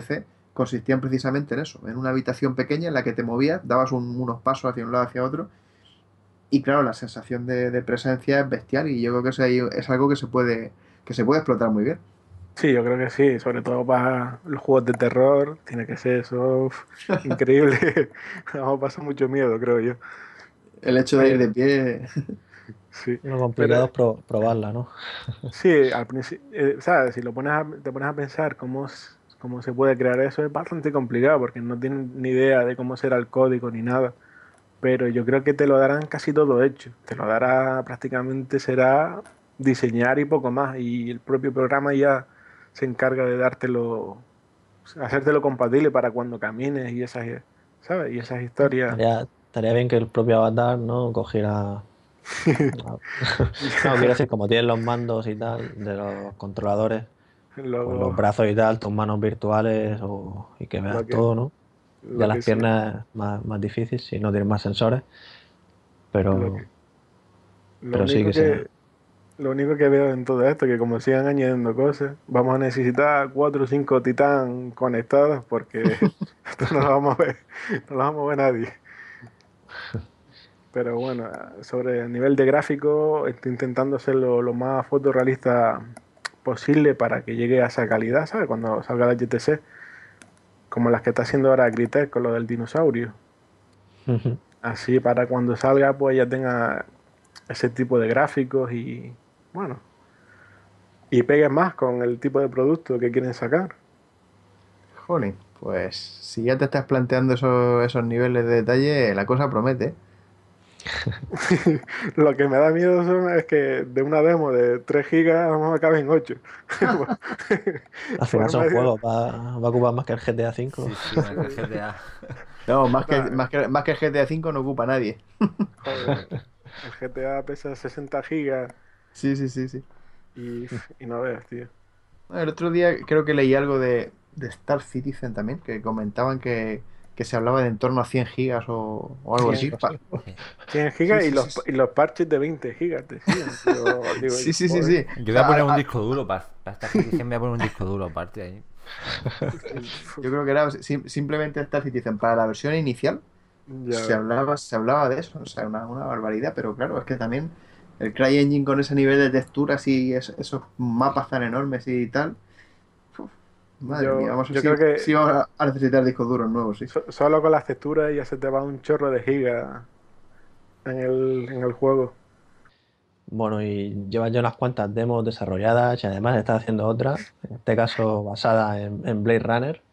Speaker 4: consistían precisamente en eso, en una habitación pequeña en la que te movías, dabas un- unos pasos hacia un lado, hacia otro, y claro, la sensación de, de presencia es bestial y yo creo que eso ahí es algo que se puede, que se puede explotar muy bien.
Speaker 3: Sí, yo creo que sí, sobre todo para los juegos de terror, tiene que ser eso uf, increíble. Vamos a pasar mucho miedo, creo yo.
Speaker 4: El hecho de ir
Speaker 3: Pero,
Speaker 4: de pie,
Speaker 3: sí,
Speaker 2: Lo
Speaker 3: pero
Speaker 2: complicado es pro- probarla, ¿no?
Speaker 3: sí, al principio, ¿sabes? Si lo pones a- te pones a pensar cómo, s- cómo se puede crear eso, es bastante complicado porque no tienen ni idea de cómo será el código ni nada. Pero yo creo que te lo darán casi todo hecho. Te lo dará prácticamente será diseñar y poco más. Y el propio programa ya se encarga de dártelo, hacértelo compatible para cuando camines y esas, ¿sabes? Y esas historias.
Speaker 2: Estaría, estaría bien que el propio Avatar, ¿no? Cogiera... No, quiero
Speaker 3: Ya,
Speaker 2: decir, como tienen los mandos y tal, de los controladores, pues los
Speaker 3: luego,
Speaker 2: brazos y tal, tus manos virtuales o, y que veas
Speaker 3: lo que,
Speaker 2: todo, ¿no? Ya
Speaker 3: lo
Speaker 2: las
Speaker 3: que sí,
Speaker 2: piernas es más, más difícil si no tienes más sensores,
Speaker 3: lo
Speaker 2: pero,
Speaker 3: que, lo
Speaker 2: pero sí
Speaker 3: único
Speaker 2: que sea.
Speaker 3: que, lo único que veo en todo esto, que como sigan añadiendo cosas, vamos a necesitar cuatro o cinco titán conectados porque esto no lo vamos a ver, no lo vamos a ver nadie. Pero bueno, sobre el nivel de gráfico, estoy intentando hacerlo lo más fotorrealista posible para que llegue a esa calidad, ¿sabes? Cuando salga la G T C, como las que está haciendo ahora Crytek con lo del dinosaurio. Así para cuando salga, pues ya tenga ese tipo de gráficos y bueno, y pegue más con el tipo de producto que quieren sacar.
Speaker 4: jolín, pues si ya te estás planteando esos, esos niveles de detalle, la cosa promete.
Speaker 3: Lo que me da miedo son, es que de una demo de tres gigas vamos a acabar en ocho.
Speaker 2: Al final
Speaker 3: Por
Speaker 2: son
Speaker 3: medio.
Speaker 2: juegos, va, va a ocupar más que el G T A cinco.
Speaker 1: Sí, sí, más que el G T A.
Speaker 4: No, más que,
Speaker 3: Nah,
Speaker 4: más que, más que el G T A cinco no ocupa nadie.
Speaker 3: joder, el G T A pesa sesenta gigas
Speaker 4: Sí, sí, sí, sí.
Speaker 3: y, y no veas, tío.
Speaker 4: El otro día creo que leí algo de, de Star Citizen también, que comentaban que, que se hablaba de en torno a cien gigas o, o algo
Speaker 3: cien
Speaker 4: así. Pa-
Speaker 1: Sí.
Speaker 3: cien
Speaker 4: Sí,
Speaker 3: gigas y
Speaker 4: sí,
Speaker 3: los,
Speaker 4: sí, sí.
Speaker 3: y los parches de veinte gigas decían. Digo, digo
Speaker 4: Sí,
Speaker 3: yo,
Speaker 4: sí, sí,
Speaker 3: joder.
Speaker 4: sí.
Speaker 1: Yo
Speaker 4: O
Speaker 1: voy a
Speaker 4: sea,
Speaker 1: poner un
Speaker 4: a- a-
Speaker 1: disco duro para, para esta Citizen, voy a poner un disco duro aparte ahí.
Speaker 4: yo creo que era sim- simplemente Star Citizen para la versión inicial.
Speaker 3: Ya
Speaker 4: Se
Speaker 3: ves.
Speaker 4: hablaba, se hablaba de eso, o sea, una, una barbaridad, pero claro, es que también el CryEngine con ese nivel de texturas y es- esos mapas tan enormes y tal, uf, madre mía,
Speaker 3: Yo,
Speaker 4: vamos a
Speaker 3: yo
Speaker 4: sí,
Speaker 3: creo que
Speaker 4: sí vamos a a necesitar discos duros nuevos, sí.
Speaker 3: so- solo con las texturas ya se te va un chorro de gigas en el, en el juego.
Speaker 2: Bueno, y llevas ya unas cuantas demos desarrolladas y además estás haciendo otra, en este caso basada en, en Blade Runner.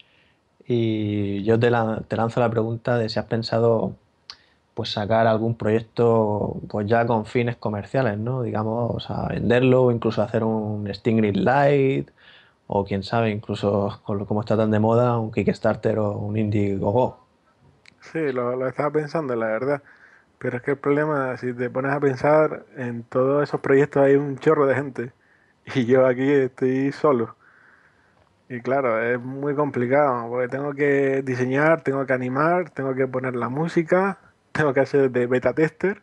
Speaker 2: Y yo te, la- te lanzo la pregunta de si has pensado pues sacar algún proyecto pues ya con fines comerciales, ¿no? Digamos, a venderlo o incluso hacer un Steam Greenlight o quién sabe, incluso con lo como está tan de moda, un Kickstarter o un Indiegogo.
Speaker 3: Sí, lo, lo estaba pensando, la verdad. Pero es que el problema, si te pones a pensar, en todos esos proyectos hay un chorro de gente. Y yo aquí estoy solo. Y claro, es muy complicado, porque tengo que diseñar, tengo que animar, tengo que poner la música, tengo que hacer de beta tester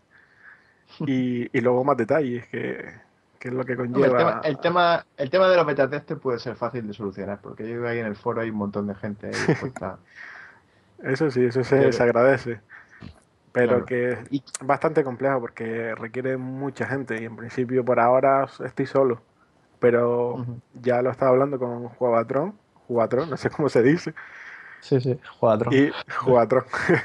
Speaker 3: y, y luego más detalles, que, que es lo que
Speaker 4: Hombre, el tema,
Speaker 3: conlleva.
Speaker 4: el tema, el tema de los betatesters puede ser fácil de solucionar, porque yo creo que ahí en el foro hay un montón de gente ahí dispuesta.
Speaker 3: Eso sí, eso
Speaker 4: Yo
Speaker 3: se, se
Speaker 4: creo-
Speaker 3: agradece, pero
Speaker 4: claro.
Speaker 3: que es
Speaker 4: Y,
Speaker 3: bastante complejo porque requiere mucha gente y en principio por ahora estoy solo, pero
Speaker 4: ujú.
Speaker 3: ya lo estaba hablando con Jugatrón, Jugatrón, no sé cómo se dice,
Speaker 2: Sí, sí, cuatro.
Speaker 3: y Jugatrón.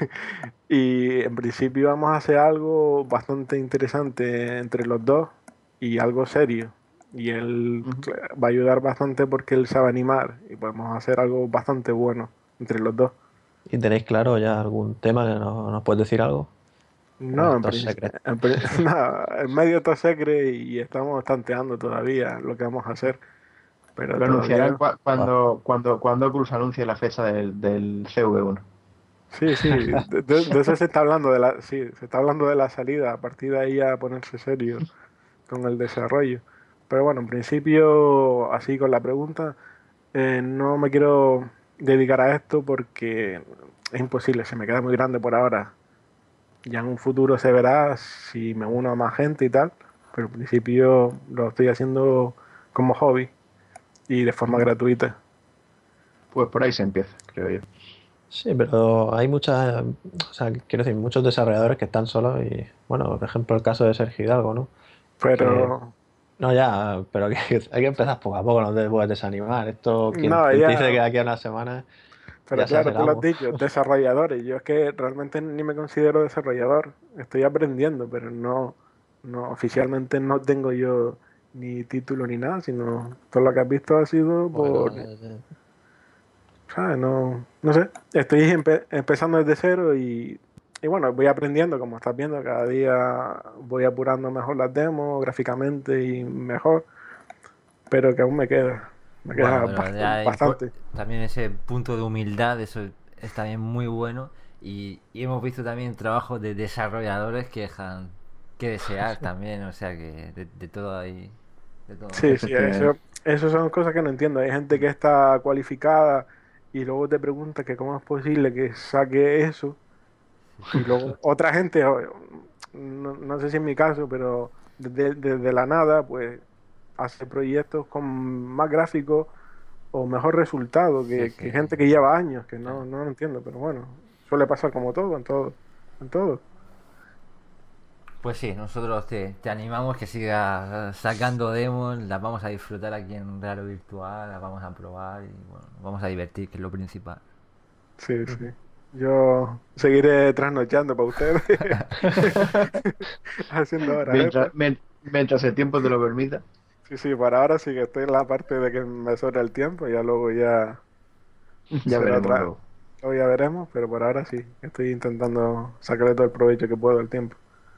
Speaker 3: Y en principio vamos a hacer algo bastante interesante entre los dos y algo serio. Y él
Speaker 4: Ujú.
Speaker 3: va a ayudar bastante porque él sabe animar y podemos hacer algo bastante bueno entre los dos.
Speaker 2: ¿Y tenéis claro ya algún tema que nos, nos puedes decir algo? ¿O
Speaker 3: No, en,
Speaker 2: esto es
Speaker 3: princi-
Speaker 2: secreto?
Speaker 3: en, pri- no, en medio todo secre y estamos tanteando todavía lo que vamos a hacer, pero
Speaker 4: Lo anunciarán
Speaker 3: todavía...
Speaker 4: cua-
Speaker 2: Ah,
Speaker 4: cuando, cuando, cuando Oculus anuncie la fecha del, del C V uno.
Speaker 3: Sí, sí, de, de- de eso se está hablando de la, sí, se está hablando de la salida, a partir de ahí a ponerse serio con el desarrollo. Pero bueno, en principio, así con la pregunta, eh, no me quiero dedicar a esto porque es imposible, se me queda muy grande por ahora. Ya en un futuro se verá si me uno a más gente y tal, pero en principio lo estoy haciendo como hobby y de forma
Speaker 4: Vale.
Speaker 3: gratuita.
Speaker 4: Pues por ahí se empieza, creo yo.
Speaker 2: Sí, pero hay muchas, o sea, quiero decir, muchos desarrolladores que están solos y, bueno, por ejemplo, el caso de Sergio Hidalgo, ¿no? Que,
Speaker 3: Pero
Speaker 2: no, ya, pero que hay que empezar poco a poco, no te puedes desanimar. Esto, quien,
Speaker 3: no,
Speaker 2: quien te dice que
Speaker 3: ya,
Speaker 2: de aquí a unas semanas
Speaker 3: pero
Speaker 2: ya seas
Speaker 3: claro,
Speaker 2: el
Speaker 3: tú lo has
Speaker 2: amo.
Speaker 3: dicho, desarrolladores. Yo es que realmente ni me considero desarrollador. Estoy aprendiendo, pero no, no, oficialmente no tengo yo ni título ni nada, sino todo lo que has visto ha sido por,
Speaker 2: Bueno, eh,
Speaker 3: ¿sabes? No, no sé. Estoy empe- empezando desde cero y, y bueno, voy aprendiendo, como estás viendo, cada día voy apurando mejor las demos gráficamente y mejor, pero que aún me queda, me
Speaker 1: Bueno,
Speaker 3: queda
Speaker 1: pero
Speaker 3: bast-
Speaker 1: ya impo-
Speaker 3: bastante.
Speaker 1: también ese punto de humildad, eso es también muy bueno. Y, y hemos visto también trabajos de desarrolladores que dejan que desear también, o sea que de, de todo ahí, de todo hay.
Speaker 3: Sí, sí, eso,
Speaker 4: Efectivamente.
Speaker 3: eso son cosas que no entiendo. Hay gente que está cualificada y luego te pregunta que cómo es posible que saque eso. Y luego otra gente, o- no, no sé si es mi caso, pero desde, desde la nada, pues hace proyectos con más gráficos o mejor resultado
Speaker 1: Sí,
Speaker 3: que,
Speaker 1: sí,
Speaker 3: que gente que lleva años, que no,
Speaker 1: claro.
Speaker 3: no lo entiendo, pero bueno, suele pasar como todo, en todo, en todo.
Speaker 1: Pues sí, nosotros te, te animamos que sigas sacando demos, las vamos a disfrutar aquí en Raro Virtual, las vamos a probar y bueno, nos vamos a divertir, que es lo principal.
Speaker 3: Sí, sí. Yo seguiré trasnochando para ustedes, haciendo horas
Speaker 4: Mientras,
Speaker 3: extras.
Speaker 4: mien- mientras el tiempo te lo permita,
Speaker 3: Sí, sí, para ahora sí que estoy en la parte de que me sobra el tiempo, ya luego ya
Speaker 4: ya
Speaker 3: será
Speaker 4: veremos
Speaker 3: otra,
Speaker 4: luego.
Speaker 3: luego ya veremos, pero por ahora sí, estoy intentando sacarle todo el provecho que puedo al tiempo.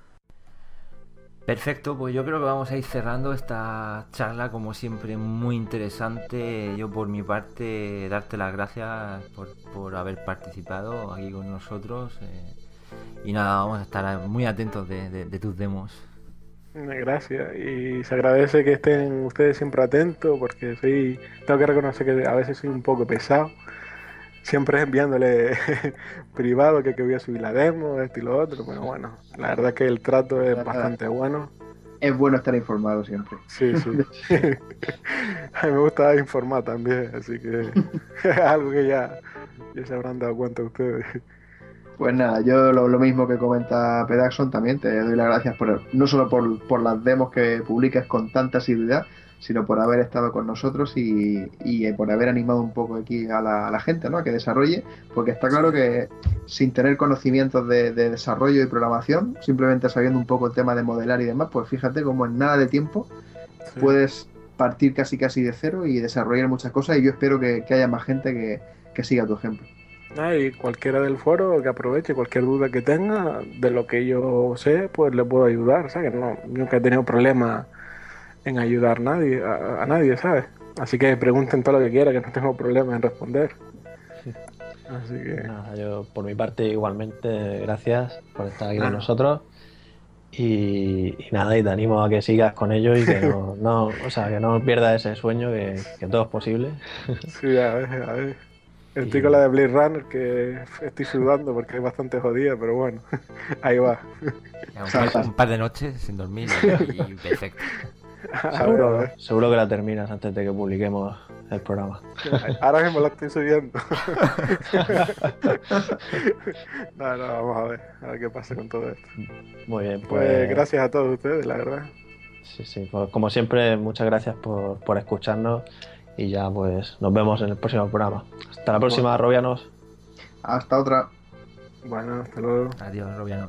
Speaker 1: Perfecto, pues yo creo que vamos a ir cerrando esta charla como siempre muy interesante. Yo por mi parte darte las gracias por, por haber participado aquí con nosotros eh, y nada, vamos a estar muy atentos de, de, de tus demos.
Speaker 3: Gracias, y se agradece que estén ustedes siempre atentos, porque soy, tengo que reconocer que a veces soy un poco pesado, siempre enviándole privado que, que voy a subir la demo, esto y lo otro, pero bueno, la verdad es que el trato es
Speaker 4: Nada,
Speaker 3: bastante bueno.
Speaker 4: es bueno estar informado siempre.
Speaker 3: Sí, sí. A mí me gusta informar también, así que es algo que ya, ya se habrán dado cuenta ustedes.
Speaker 4: Pues nada, yo lo, lo mismo que comenta Pedaxon también, te doy las gracias por, no solo por, por las demos que publicas con tanta asiduidad, sino por haber estado con nosotros y, y por haber animado un poco aquí a la, a la gente, ¿no? A que desarrolle, porque está claro que sin tener conocimientos de, de desarrollo y programación, simplemente sabiendo un poco el tema de modelar y demás, pues fíjate cómo en nada de tiempo
Speaker 3: Sí.
Speaker 4: puedes partir casi casi de cero y desarrollar muchas cosas, y yo espero que, que haya más gente que, que siga tu ejemplo.
Speaker 3: Ah, y cualquiera del foro que aproveche cualquier duda que tenga de lo que yo sé, pues le puedo ayudar, ¿sabes? No, nunca he tenido problema en ayudar a nadie, a, a nadie, ¿sabes? Así que pregunten todo lo que quieran, que no tengo problema en responder. Así que,
Speaker 2: nada, yo por mi parte igualmente, gracias por estar aquí con
Speaker 3: nada.
Speaker 2: nosotros. Y, y nada, y te animo a que sigas con ello y que no, no, o sea, que no pierdas ese sueño, que, que todo es posible.
Speaker 3: Sí, a ver, a ver. Estoy con la
Speaker 2: Y
Speaker 3: de Blade Runner que estoy sudando porque es bastante jodida, pero bueno, ahí va.
Speaker 1: Un par, un par de noches sin dormir y, y perfecto.
Speaker 3: A ver, a
Speaker 2: seguro,
Speaker 3: ver.
Speaker 2: seguro que la terminas antes de que publiquemos el programa.
Speaker 3: Ahora mismo la estoy subiendo. No, no, vamos a ver, a ver qué pasa con todo esto.
Speaker 2: Muy bien,
Speaker 3: Pues
Speaker 2: pues
Speaker 3: gracias a todos ustedes, la verdad.
Speaker 2: sí, sí, pues como siempre, muchas gracias por, por escucharnos y ya pues nos vemos en el próximo programa. Hasta la próxima,
Speaker 3: Bueno,
Speaker 2: Robianos.
Speaker 4: Hasta otra.
Speaker 3: bueno, hasta luego.
Speaker 1: Adiós, Robianos.